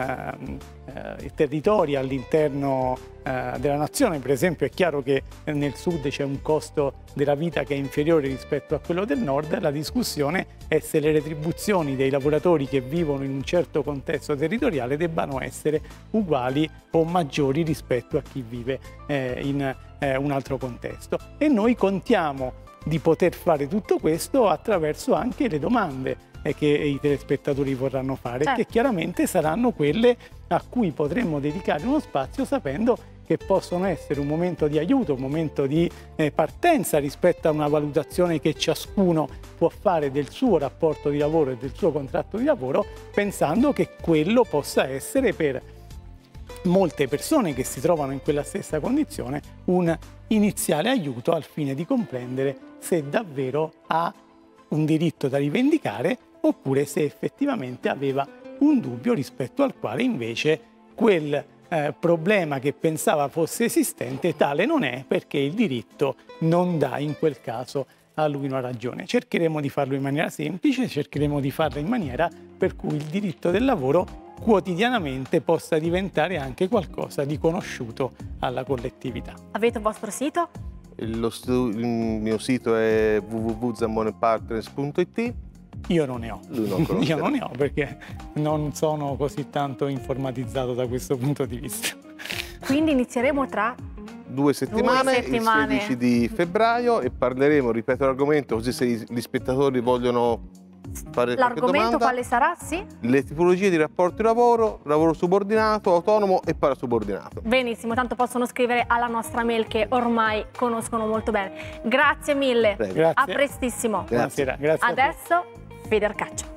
eh, territori all'interno eh, della nazione, per esempio è chiaro che nel sud c'è un costo della vita che è inferiore rispetto a quello del nord, la discussione è se le retribuzioni dei lavoratori che vivono in un certo contesto territoriale debbano essere uguali o maggiori rispetto a chi vive eh, in eh, un altro contesto. E noi contiamo di poter fare tutto questo attraverso anche le domande eh, che i telespettatori vorranno fare, certo. che chiaramente saranno quelle a cui potremmo dedicare uno spazio sapendo che possono essere un momento di aiuto, un momento di eh, partenza rispetto a una valutazione che ciascuno può fare del suo rapporto di lavoro e del suo contratto di lavoro, pensando che quello possa essere per molte persone che si trovano in quella stessa condizione un iniziale aiuto al fine di comprendere se davvero ha un diritto da rivendicare oppure se effettivamente aveva un dubbio rispetto al quale invece quel eh, problema che pensava fosse esistente tale non è, perché il diritto non dà in quel caso a lui una ragione. Cercheremo di farlo in maniera semplice, cercheremo di farlo in maniera per cui il diritto del lavoro quotidianamente possa diventare anche qualcosa di conosciuto alla collettività. Avete il vostro sito? Il, lo stu- il mio sito è w w w punto zammonepartners punto i t. Io non ne ho. Non Io non ne ho perché non sono così tanto informatizzato da questo punto di vista. Quindi inizieremo tra Due settimane, Due settimane. il sedici di febbraio, e parleremo, ripeto l'argomento, così se gli spettatori vogliono fare qualche l'argomento domanda. quale sarà? Sì? Le tipologie di rapporti di lavoro, lavoro subordinato, autonomo e parasubordinato. Benissimo, tanto possono scrivere alla nostra mail che ormai conoscono molto bene. Grazie mille, Prego. Grazie. a prestissimo. Buonasera, grazie. Adesso Federcaccia.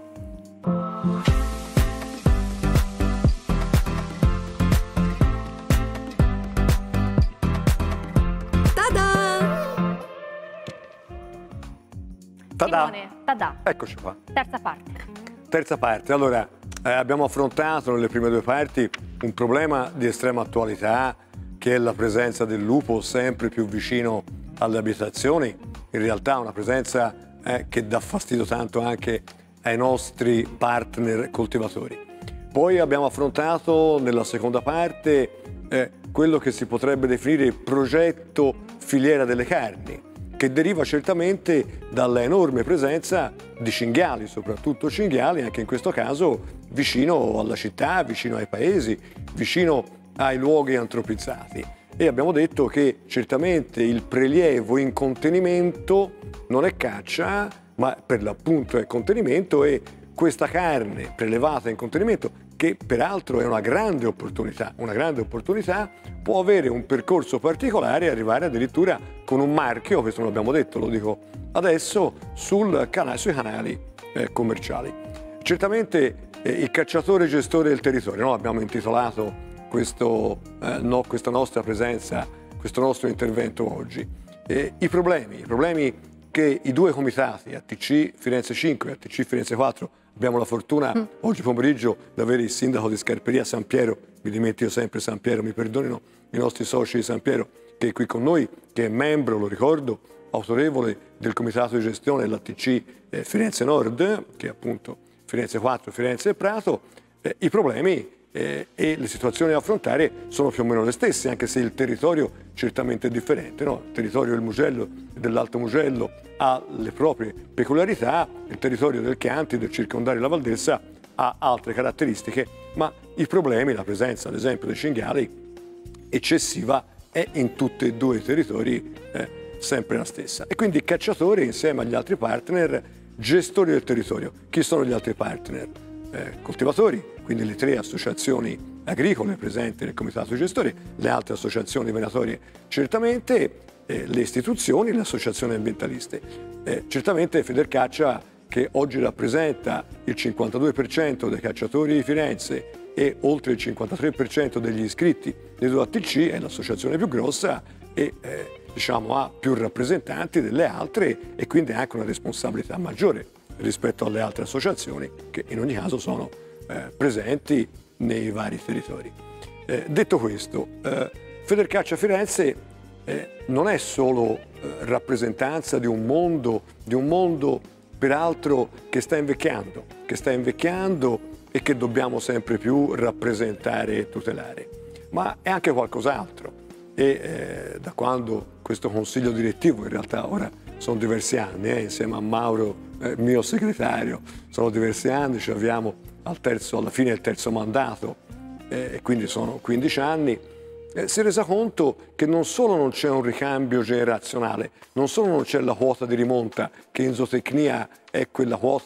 Tada. Simone, tada. Eccoci qua. Terza parte. Terza parte. Allora, eh, abbiamo affrontato nelle prime due parti un problema di estrema attualità, che è la presenza del lupo sempre più vicino alle abitazioni. In realtà una presenza eh, che dà fastidio tanto anche ai nostri partner coltivatori. Poi abbiamo affrontato nella seconda parte eh, quello che si potrebbe definire il progetto filiera delle carni, che deriva certamente dalla enorme presenza di cinghiali, soprattutto cinghiali, anche in questo caso vicino alla città, vicino ai paesi, vicino ai luoghi antropizzati. E abbiamo detto che certamente il prelievo in contenimento non è caccia, ma per l'appunto è contenimento, e questa carne prelevata in contenimento, che peraltro è una grande opportunità, una grande opportunità, può avere un percorso particolare e arrivare addirittura con un marchio, questo non l'abbiamo detto, lo dico adesso, sul canale, sui canali eh, commerciali. Certamente eh, il cacciatore gestore del territorio, no? Abbiamo intitolato questo, eh, no, questa nostra presenza, questo nostro intervento oggi. Eh, I problemi, i problemi che i due comitati, A T C Firenze cinque e A T C Firenze quattro, abbiamo la fortuna mm. oggi pomeriggio di avere il sindaco di Scarperia, San Piero, mi dimentico sempre San Piero, mi perdonino i nostri soci di San Piero, che è qui con noi, che è membro, lo ricordo, autorevole del comitato di gestione dell'A T C eh, Firenze Nord, che è appunto Firenze quattro, Firenze e Prato. Eh, I problemi eh, e le situazioni da affrontare sono più o meno le stesse, anche se il territorio certamente è differente, no? Il territorio del Mugello e dell'Alto Mugello ha le proprie peculiarità, il territorio del Chianti, del circondario della Valdelsa ha altre caratteristiche, ma i problemi, la presenza ad esempio dei cinghiali eccessiva è in tutti e due i territori eh, sempre la stessa. E quindi i cacciatori insieme agli altri partner, gestori del territorio. Chi sono gli altri partner? Eh, coltivatori, quindi le tre associazioni agricole presenti nel comitato gestore, le altre associazioni venatorie certamente, eh, le istituzioni, le associazioni ambientaliste. Eh, certamente Federcaccia, che oggi rappresenta il cinquantadue per cento dei cacciatori di Firenze e oltre il cinquantatré per cento degli iscritti dei due A T C, è l'associazione più grossa e eh, diciamo, ha più rappresentanti delle altre, e quindi ha anche una responsabilità maggiore rispetto alle altre associazioni che in ogni caso sono eh, presenti nei vari territori. Eh, detto questo, eh, Federcaccia Firenze eh, non è solo eh, rappresentanza di un mondo, di un mondo peraltro che sta invecchiando, che sta invecchiando e che dobbiamo sempre più rappresentare e tutelare, ma è anche qualcos'altro. E eh, da quando questo consiglio direttivo, in realtà ora sono diversi anni, eh, insieme a Mauro, eh, mio segretario, sono diversi anni, ci abbiamo al terzo, alla fine del terzo mandato, e eh, quindi sono quindici anni, eh, si è resa conto che non solo non c'è un ricambio generazionale, non solo non c'è la quota di rimonta, che in zootecnia è quella quota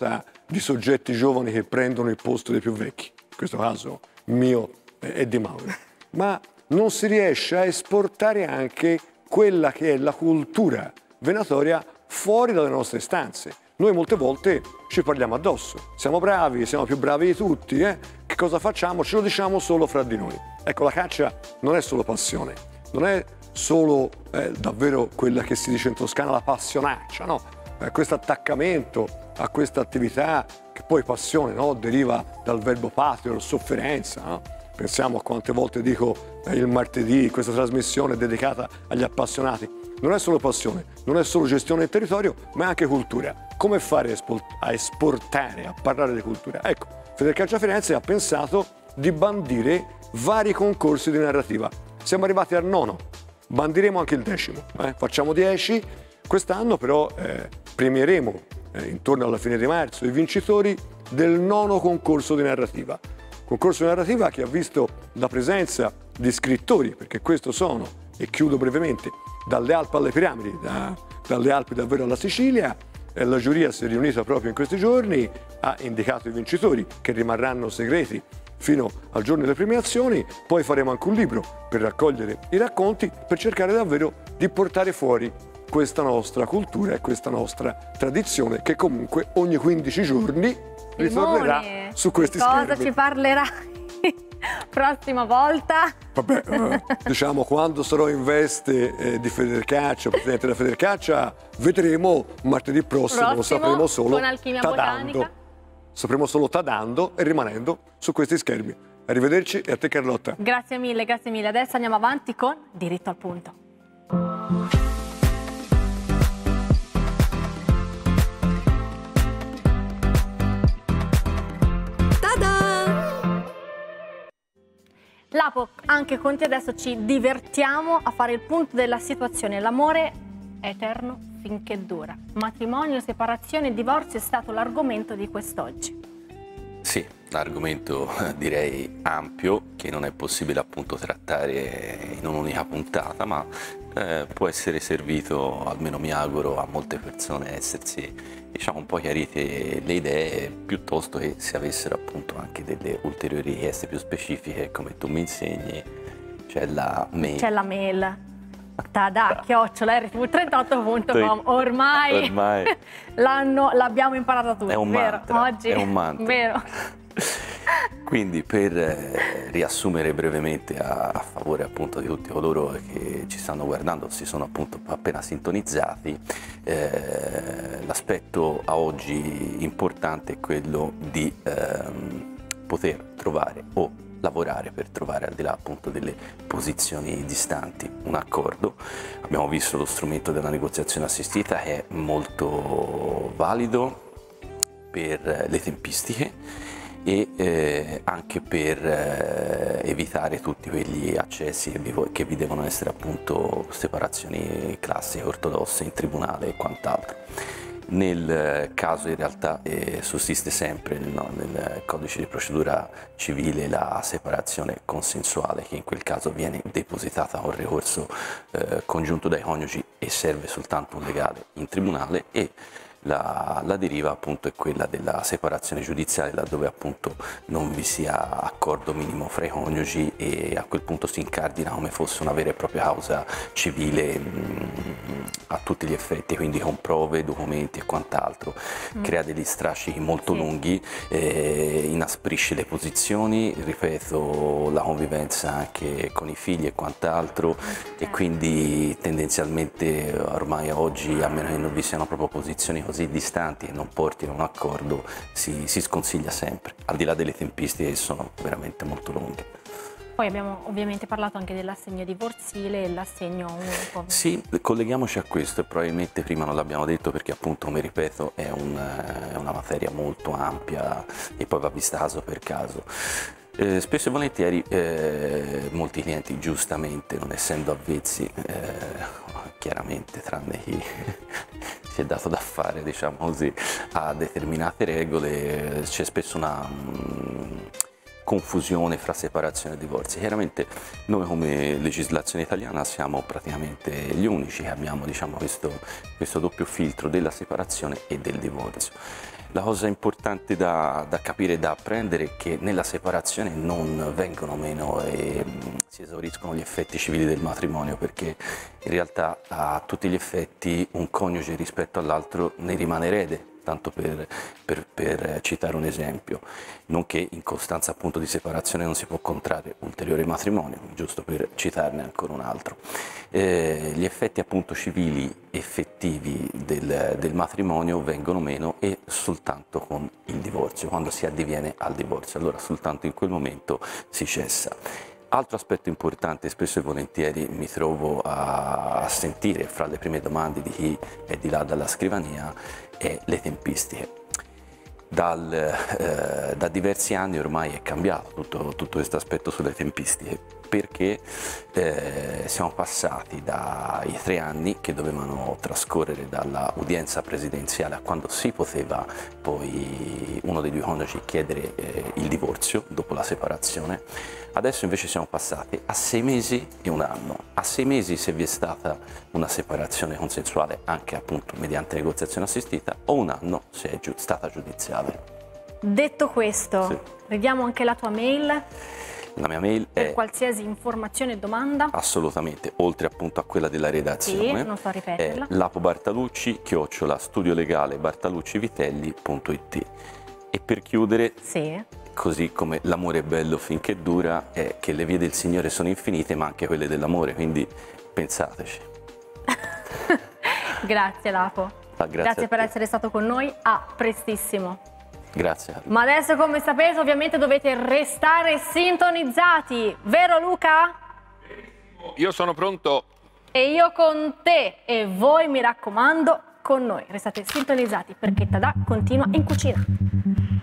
di soggetti giovani che prendono il posto dei più vecchi, in questo caso mio e di Mauro, ma non si riesce a esportare anche quella che è la cultura venatoria fuori dalle nostre stanze. Noi molte volte ci parliamo addosso, siamo bravi, siamo più bravi di tutti, eh? Che cosa facciamo? Ce lo diciamo solo fra di noi. Ecco, la caccia non è solo passione, non è solo eh, davvero quella che si dice in Toscana la passionaccia, no? Eh, questo attaccamento a questa attività, che poi passione, no? Deriva dal verbo patrio, sofferenza, no? Pensiamo a quante volte dico eh, il martedì, questa trasmissione dedicata agli appassionati. Non è solo passione, non è solo gestione del territorio, ma è anche cultura. Come fare a esportare, a parlare di cultura? Ecco, Federcalcio Firenze ha pensato di bandire vari concorsi di narrativa. Siamo arrivati al nono, bandiremo anche il decimo. Eh? Facciamo dieci, quest'anno però eh, premieremo eh, intorno alla fine di marzo i vincitori del nono concorso di narrativa. Concorso di narrativa che ha visto la presenza di scrittori, perché questo sono, e chiudo brevemente, dalle Alpi alle Piramidi, da, dalle Alpi davvero alla Sicilia. Eh, la giuria si è riunita proprio in questi giorni, ha indicato i vincitori che rimarranno segreti fino al giorno delle premiazioni, poi faremo anche un libro per raccogliere i racconti, per cercare davvero di portare fuori questa nostra cultura e questa nostra tradizione che comunque ogni quindici giorni ritornerà Simone, su questi cosa schermi. ci parlerai prossima volta? Vabbè, eh, diciamo quando sarò in veste eh, di Federcaccia, presidente della Federcaccia, vedremo martedì prossimo, Prossimo, lo sapremo solo con Alchimia tadando. Botanica. Sapremo solo tadando e rimanendo su questi schermi. Arrivederci e a te Carlotta. Grazie mille, grazie mille. Adesso andiamo avanti con Diritto al Punto. Lapo, anche con te adesso ci divertiamo a fare il punto della situazione. L'amore è eterno finché dura. Matrimonio, separazione e divorzio è stato l'argomento di quest'oggi. Sì, l'argomento direi ampio, che non è possibile appunto trattare in un'unica puntata, ma eh, può essere servito, almeno mi auguro, a molte persone essersi, diciamo, un po' chiarite le idee, piuttosto che se avessero appunto anche delle ulteriori richieste più specifiche, come tu mi insegni, c'è la mail. C'è la mail. Tada, chiocciola erre tivù trentotto punto com. Ormai, Ormai. l'anno l'abbiamo imparata tutti, È un vero? mantra, Oggi è un mantra. Vero. Quindi per eh, riassumere brevemente a, a favore appunto di tutti coloro che ci stanno guardando, si sono appunto appena sintonizzati, eh, l'aspetto a oggi importante è quello di ehm, poter trovare o lavorare per trovare, al di là appunto delle posizioni distanti, un accordo. Abbiamo visto lo strumento della negoziazione assistita, che è molto valido per le tempistiche e eh, anche per eh, evitare tutti quegli accessi che vi, che vi devono essere appunto separazioni classiche, ortodosse in tribunale e quant'altro. Nel caso in realtà eh, sussiste sempre no, nel codice di procedura civile la separazione consensuale, che in quel caso viene depositata con ricorso eh, congiunto dai coniugi e serve soltanto un legale in tribunale, e La, la deriva appunto è quella della separazione giudiziale, laddove appunto non vi sia accordo minimo fra i coniugi e a quel punto si incardina come fosse una vera e propria causa civile mh, a tutti gli effetti, quindi con prove, documenti e quant'altro. Mm. Crea degli strascichi molto sì. lunghi, eh, inasprisce le posizioni, ripeto, la convivenza anche con i figli e quant'altro, certo. E quindi tendenzialmente ormai oggi, a meno che non vi siano proprio posizioni così distanti e non portino a un accordo, si, si sconsiglia sempre, al di là delle tempistiche che sono veramente molto lunghe. Poi abbiamo ovviamente parlato anche dell'assegno divorzile e l'assegno unico. Sì, colleghiamoci a questo, e probabilmente prima non l'abbiamo detto perché appunto, come ripeto, è, un, è una materia molto ampia e poi va vista caso per caso. Eh, spesso e volentieri eh, molti clienti, giustamente, non essendo avvezzi, eh, chiaramente, tranne chi si è dato da fare, diciamo così, a determinate regole, c'è spesso una mh, confusione fra separazione e divorzio. Chiaramente noi come legislazione italiana siamo praticamente gli unici che abbiamo, diciamo, questo, questo doppio filtro della separazione e del divorzio. La cosa importante da, da capire e da apprendere è che nella separazione non vengono meno e si esauriscono gli effetti civili del matrimonio, perché in realtà a tutti gli effetti un coniuge rispetto all'altro ne rimane erede, tanto per, per, per citare un esempio, nonché in costanza appunto di separazione non si può contrarre ulteriore matrimonio, giusto per citarne ancora un altro. Eh, gli effetti appunto civili effettivi del, del matrimonio vengono meno e soltanto con il divorzio, quando si addiviene al divorzio, allora soltanto in quel momento si cessa. Altro aspetto importante, spesso e volentieri mi trovo a, a sentire fra le prime domande di chi è di là dalla scrivania, è le tempistiche. Dal, eh, da diversi anni ormai è cambiato tutto, tutto questo aspetto sulle tempistiche, perché eh, siamo passati dai tre anni che dovevano trascorrere dalla udienza presidenziale a quando si poteva poi uno dei due coniugi chiedere eh, il divorzio dopo la separazione. Adesso invece siamo passati a sei mesi e un anno. A sei mesi se vi è stata una separazione consensuale, anche appunto mediante negoziazione assistita, o un anno se è giu- stata giudiziale. Detto questo, Sì. vediamo anche la tua mail La mia mail per è qualsiasi informazione e domanda. assolutamente, oltre appunto a quella della redazione, Sì, non so ripeterla. è lapobartalucci chiocciola studiolegale bartaluccivitelli punto it. E per chiudere, Sì. così come l'amore è bello finché dura, è che le vie del Signore sono infinite, ma anche quelle dell'amore, quindi pensateci. Grazie Lapo. Ah, grazie Grazie a per te. essere stato con noi. A prestissimo. Grazie. Ma adesso, come sapete, ovviamente dovete restare sintonizzati. Vero Luca? Io sono pronto. E io con te. E voi, mi raccomando, con noi. Restate sintonizzati perché Tadà continua in cucina.